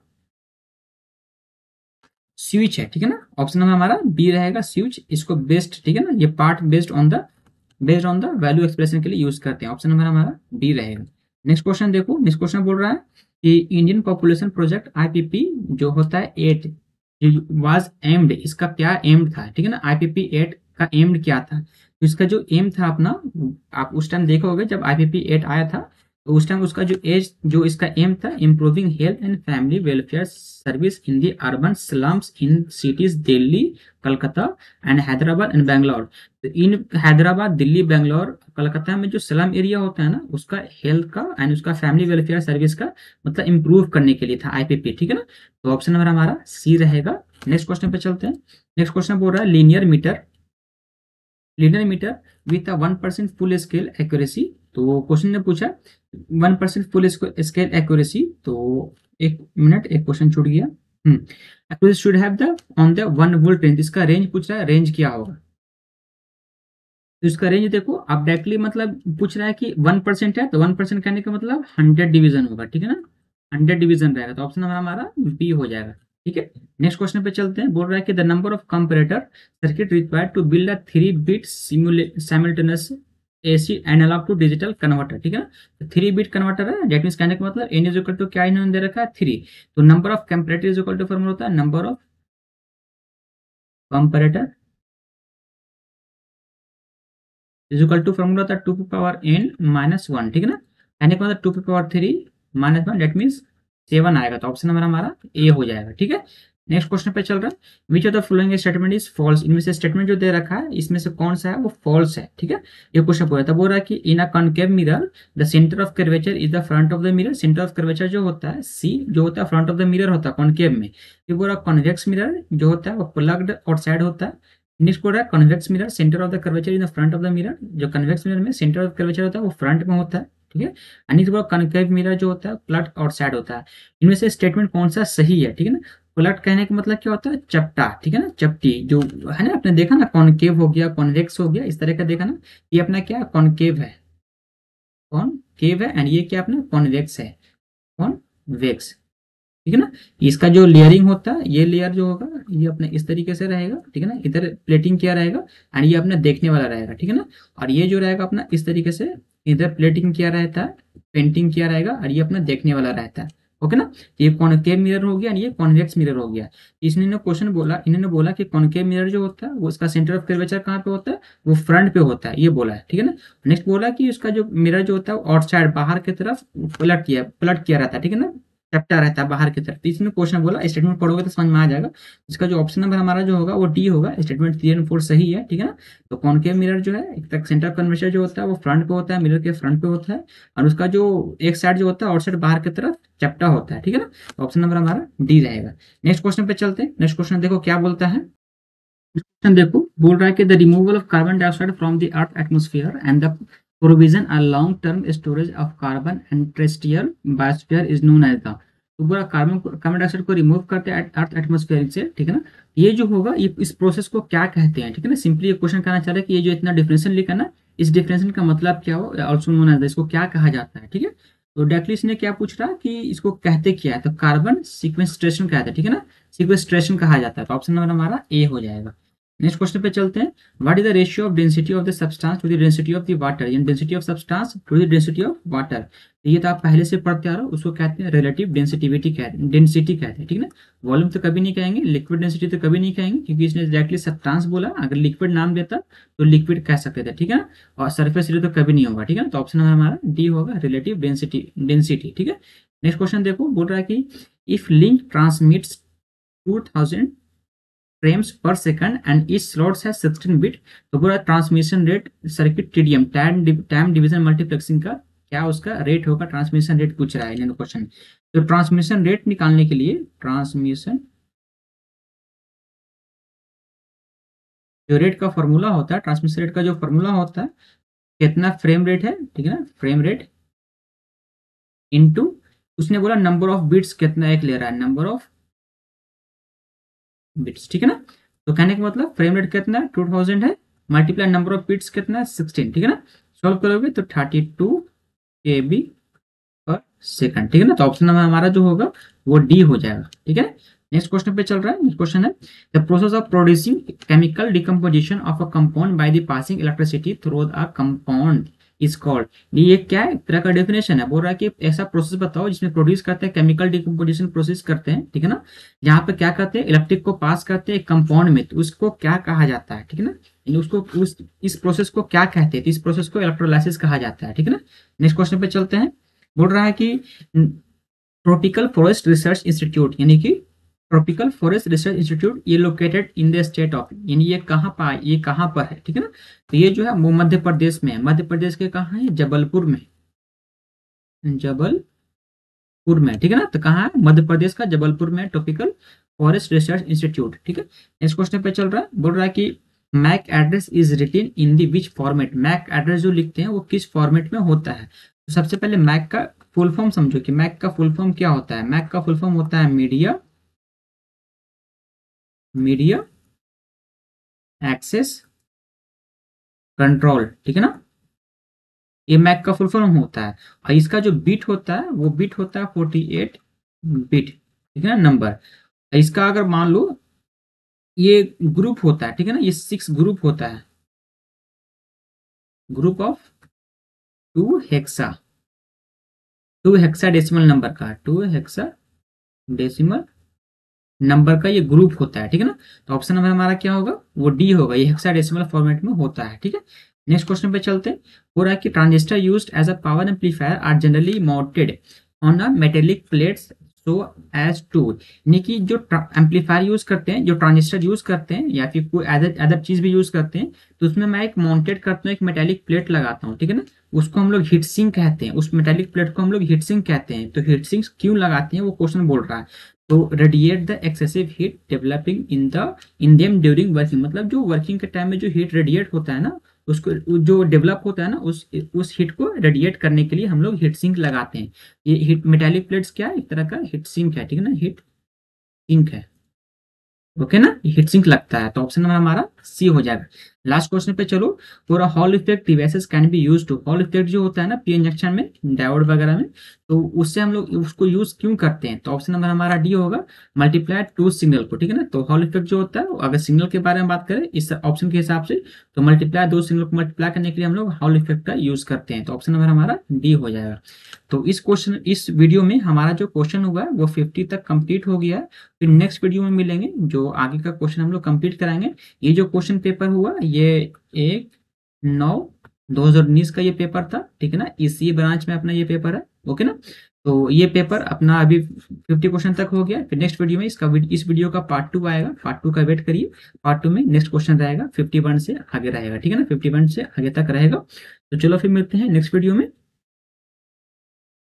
स्विच है, ठीक है ना, ऑप्शन नंबर हमारा बी रहेगा स्विच, इसको बेस्ड, ठीक है ना, ये part based on the based on the value expression के लिए यूज करते हैं, ऑप्शन नंबर हमारा बी रहेगा। नेक्स्ट क्वेश्चन देखो, नेक्स्ट क्वेश्चन बोल रहा है कि इंडियन पॉपुलेशन प्रोजेक्ट आईपीपी जो होता है एट वाज एम्ड, इसका क्या एम्ड था, ठीक है ना, आईपीपी एट का एम्ड क्या था, तो इसका जो एम था अपना, आप उस टाइम देखोगे जब आईपीपी एट आया था, तो उस टाइम उसका जो एज जो इसका एम था, improving health and family welfare service in the urban slums in cities Delhi, Calcutta and Hyderabad and Bangalore, तो इन हैदराबाद, दिल्ली, बेंगलोर, कलकत्ता में जो स्लम एरिया होता है ना, उसका हेल्थ का एंड उसका फैमिली वेलफेयर सर्विस का मतलब इंप्रूव करने के लिए था आईपीपी, ठीक है ना, तो ऑप्शन नंबर हमारा सी रहेगा। नेक्स्ट क्वेश्चन पे चलते हैं, नेक्स्ट क्वेश्चन बोल रहा है linear meter, linear meter with a one percent full scale accuracy, तो क्वेश्चन ने पूछा one percent full scale accuracy, तो एक मिनट एक क्वेश्चन छूट गया, hmm accuracy should have the on the one volt range, इसका रेंज पूछ रहा है, रेंज क्या होगा, तो इसका रेंज देखो, आप डायरेक्टली मतलब पूछ रहा है कि वन परसेंट है, तो वन परसेंट कहने का मतलब हंड्रेड डिवीजन होगा, ठीक है ना, हंड्रेड डिवीजन रहेगा, तो ऑप्शन नंबर हमारा बी हो जाएगा, ठीक है। नेक्स्ट क्वेश्चन पे चलते हैं, बोल रहा है कि the number of comparator circuit required to build a three bit simultaneous AC analog to digital converter, ठीक है ना, तो थ्री बिट कन्वर्टर है, दैट मींस कहने का मतलब एन इज इक्वल टू क्या इन्होंने दे रखा है थ्री, तो number of comparator is equal to formula होता है number of comparator is equal to formula होता है two power N minus one, ठीक है ना, कहने का मतलब two power three minus one, that means seven आएगा, तो ऑप्शन नंबर हमारा ए हो जाएगा, ठीक है। नेक्स्ट क्वेश्चन पे चल रहा है, which of the following statement is false, इनमें से स्टेटमेंट जो दे रखा है इसमें से कौन सा है वो फॉल्स है, ठीक है। ये क्वेश्चन पूरा था, बोल रहा है कि in a concave mirror the centre of curvature is the front of the mirror, centre of curvature जो होता है सी जो होता है फ्रंट ऑफ द मिरर होता है कॉनकेव में। ये बोल रहा कॉन्वेक्स मिरर जो होता है वो प्लग्ड आउटसाइड होता है। नेक्स्ट बोल रहा है convex mirror centre of the curvature in the front of the mirror, जो कन्वेक्स मिरर में सेंटर ऑफ कर्वेचर होता है वो फ्रंट में होता है, ठीक है। और नेक्स्ट बोल कॉनकेव मिरर जो होता है प्लग्ड आउटसाइड होता है। इनमें से स्टेटमेंट कौन सा सही है, ठीक है ना। पलट कहने का मतलब क्या होता है, चपटा, ठीक है ना, चपटी जो है ना, आपने देखा ना कॉनकेव हो गया कॉन्वेक्स हो गया, इस तरह का देखा ना। ये अपना क्या कॉनकेव है, कॉनकेव है, एंड ये क्या अपना कॉन्वेक्स है, कॉन्वेक्स, ठीक है ना। इसका जो लेयरिंग होता है, ये लेयर जो होगा ये अपने इस तरीके से रहेगा, ठीक है ना, इधर प्लेटिंग किया रहेगा एंड ये अपना देखने वाला रहेगा, ठीक है ना। और ये जो रहेगा अपना इस तरीके से इधर प्लेटिंग किया रहता है, पेंटिंग किया रहेगा, और ये अपना देखने वाला रहता है, ओके ना। ये कॉनकेव मिरर हो गया, ये कॉन्वेक्स मिरर हो गया। इसने क्वेश्चन बोला, इन्होंने बोला कि कॉनकेव मिरर जो होता है वो उसका सेंटर ऑफ कर्वेचर कहाँ पे होता है, वो फ्रंट पे होता है, ये बोला है, ठीक है ना। नेक्स्ट बोला कि उसका जो मिरर जो होता है आउटसाइड बाहर की तरफ पलट किया पलट किया रहता है, ठीक है ना, चपटा रहता है बाहर की तरफ। तो इसमें क्वेश्चन बोला, स्टेटमेंट पढ़ोगे तो समझ में आ जाएगा। इसका जो ऑप्शन नंबर हमारा जो होगा वो डी होगा, स्टेटमेंट थ्री एंड फोर सही है, ठीक है ना। तो कॉनकेव मिरर जो है एक तक सेंटर कन्वेक्शन जो होता है वो फ्रंट पे होता है, मिरर के फ्रंट पे होता है, और उसका जो एक साइड जो होता है आउटसाइड बाहर की तरफ चपटा होता है, ठीक है ना। तो ऑप्शन नंबर हमारा डी रहेगा। नेक्स्ट क्वेश्चन पे चलते हैं। नेक्स्ट क्वेश्चन देखो क्या बोलता है, क्वेश्चन देखो बोल रहा है कि the removal of carbon dioxide from the earth atmosphere and the provision a long term storage of carbon and terrestrial biosphere is known as the, तो पूरा कार्बन कार्बन डाइऑक्साइड को रिमूव करते हैं अर्थ एटमोस्फेयर से, ठीक है ना। ये जो होगा ये इस प्रोसेस को क्या कहते हैं, ठीक है ना। सिंपली ये क्वेश्चन कहना चाह रहा है कि ये जो इतना डिफरेंशियल लिखा ना, इस डिफरेंशियल का मतलब क्या हो, ऑल्सो नोन एज द, इसको क्या कहा जाता है, ठीक है। तो डायरेक्टली इसने क्या पूछ रहा है कि इसको कहते क्या है, तो कार्बन सिक्वेस्ट्रेशन कहते हैं, ठीक है ना, सिक्वेस्ट्रेशन कहा जाता है। तो ऑप्शन नंबर हमारा ए हो जाएगा। नेक्स्ट क्वेश्चन पे चलते हैं, what is the ratio of density of the substance to the density of the water, यानी density of substance to the density of water. तो ये तो आप पहले से पढ़ते आ रहे हो, उसको कहते हैं रिलेटिव डेंसिटिविटी कहते हैं, डेंसिटी कहते हैं, ठीक है ना। वॉल्यूम तो कभी नहीं कहेंगे, लिक्विड डेंसिटी तो कभी नहीं कहेंगे, क्योंकि इसने डायरेक्टली सब्सटेंस बोला, अगर लिक्विड नाम देता तो लिक्विड कह सकते थे, ठीक है ना। और सरफेस एरिया तो कभी नहीं होगा, ठीक है ना। तो ऑप्शन हमारा डी होगा, रिलेटिव डेंसिटी डेंसिटी, ठीक है। नेक्स्ट क्वेश्चन देखो, बोल रहा है कि if link transmits two thousand frames per second and each slot has sixteen bit, तो पूरा transmission rate circuit TDM time time division multiplexing का क्या उसका रेट होगा, ट्रांसमिशन रेट पूछ रहा है इन्होंने क्वेश्चन। तो ट्रांसमिशन रेट निकालने के लिए ट्रांसमिशन जो रेट का फॉर्मूला होता है, ट्रांसमिशन रेट का जो फॉर्मूला होता है कितना फ्रेम रेट है, ठीक है ना, फ्रेम रेट इनटू उसने बोला नंबर ऑफ बिट्स कितना एक ले रहा है, नंबर ऑफ बिट्स, ठीक है ना। तो कहने का मतलब फ्रेम रेट कितना है टू थाउजेंड है, मल्टीप्लाई नंबर ऑफ बिट्स कितना है सिक्सटीन, ठीक है ना। सॉल्व करोगे तो thirty two K B per second, ठीक है ना। तो ऑप्शन नंबर हमारा जो होगा वो डी हो जाएगा, ठीक है। नेक्स्ट क्वेश्चन पे चल रहा है। नेक्स्ट क्वेश्चन है the process of producing chemical decomposition of a compound by the passing electricity through a compound is called, ये क्या है तरह का डेफिनेशन है। बोल रहा है कि ऐसा प्रोसेस बताओ जिसमें प्रोड्यूस करते हैं केमिकल डिकम्पोजिशन प्रोसेस करते हैं, ठीक है ना, जहाँ पे क्या करते हैं इलेक्ट्रिक को पास करते हैं कंपाउंड में, तो उसको क्या कहा जाता है, ठीक है ना। उसको उस इस प्रोसेस को क्या कहते हैं, तो इस प्रोसेस को इलेक्ट्रोलाइसिस कहा जाता है, ठीक है ना। नेक्स्ट क्वेश्चन पे चलते हैं। बोल रहा है कि ट्रॉपिकल फॉरेस्ट रिसर्च इंस्टीट्यूट, यानी कि ट्रॉपिकल फॉरेस्ट रिसर्च इंस्टीट्यूट, ये located in the state of, यानी ये कहाँ पर ये कहाँ पर है, ठीक है ना। तो ये जो है वो मध्य प्रदेश में है, मध्य प्रदेश के कहाँ है, जबलपुर में, जबलपुर में, ठीक है ना। तो कहाँ है, मध्य प्रदेश का जबलपुर में ट्रॉपिकल फॉरेस्ट रिसर्च इंस्टीट्यूट, ठीक है। नेक्स्ट क्वेश्चन पे चल रहा है। बोल रहा है कि MAC address is written in the which format, MAC address जो लिखते हैं वो किस फॉर्मेट में होता है। तो सबसे पहले मैक का फुल फॉर्म समझो कि मैक का फुल फॉर्म क्या होता है। मैक का फुल फॉर्म होता है मीडिया मीडिया एक्सेस कंट्रोल, ठीक है ना। ये मैक का फुल फॉर्म होता है, और इसका जो बिट होता है वो बिट होता है फोर्टी एट बिट, ठीक है ना, नंबर। इसका अगर मान लो ये ग्रुप होता है, ठीक है ना, ये सिक्स ग्रुप होता है, group of two hexa two hexa decimal number का, टू हेक्सा डेसिमल नंबर का ये ग्रुप होता है, ठीक है ना। तो ऑप्शन नंबर हमारा क्या होगा, वो डी होगा, ये हेक्साडेसिमल फॉर्मेट में होता है, ठीक है। नेक्स्ट क्वेश्चन पे चलते हैं। हो रहा है कि transistor used as a power amplifier are generally mounted on a metallic plates so as to, यानी कि जो एम्पलीफायर यूज करते हैं, जो ट्रांजिस्टर यूज करते हैं या फिर कोई अदर अदर चीज भी यूज करते हैं, तो उसमें मैं एक माउंटेड करता हूँ, एक मेटेलिक प्लेट लगाता हूँ, ठीक है ना। उसको हम लोग हीट सिंक कहते हैं, उस मेटेलिक प्लेट को हम लोग हीट सिंक कहते हैं। तो हीट सिंक क्यों लगाते हैं वो क्वेश्चन बोल रहा है। तो radiate the excessive heat developing in the in them during working, मतलब जो वर्किंग के टाइम में जो हीट रेडिएट होता है ना, उसको जो डेवलप होता है ना, उस उस हीट को रेडिएट करने के लिए हम लोग हीट सिंक लगाते हैं। ये हीट मेटालिक प्लेट्स क्या है, एक तरह का हीट सिंक है, ठीक है ना, हीट सिंक है। ओके ना, हीट सिंक लगता है, तो ऑप्शन नंबर हमारा सी हो जाएगा। लास्ट क्वेश्चन पे चलो। For a Hall effect devices can be use to, Hall effect जो होता है ना पी जंक्शन में, डायोड वगैरह में, तो उससे हम लोग उसको यूज क्यों करते हैं, तो ऑप्शन नंबर हमारा डी होगा, मल्टीप्लाई टू सिग्नल को, ठीक है ना। तो हॉल इफेक्ट जो होता है, अगर सिग्नल के बारे में बात करें इस ऑप्शन के हिसाब से, तो मल्टीप्लाई दो सिग्नल को मल्टीप्लाई करने के लिए हम लोग हॉल इफेक्ट का यूज करते हैं। तो ऑप्शन नंबर हमारा डी हो जाएगा। तो इस क्वेश्चन इस वीडियो में हमारा जो क्वेश्चन हुआ है वो फिफ्टी तक कंप्लीट हो गया है। फिर नेक्स्ट वीडियो में मिलेंगे, जो आगे का क्वेश्चन हम लोग कंप्लीट कराएंगे। ये जो क्वेश्चन पेपर हुआ ये एक नौ दो हजार उन्नीस का ये पेपर था, ठीक है ना, इसी ब्रांच में अपना ये पेपर है। ओके ना, तो ये पेपर अपना अभी फिफ्टी क्वेश्चन तक हो गया। फिर नेक्स्ट वीडियो में इसका इस वीडियो का पार्ट टू आएगा, पार्ट टू का वेट करिए। पार्ट टू में नेक्स्ट क्वेश्चन रहेगा फिफ्टी वन से आगे रहेगा, ठीक है ना, फिफ्टी वन से आगे तक रहेगा। तो चलो फिर मिलते हैं नेक्स्ट वीडियो में।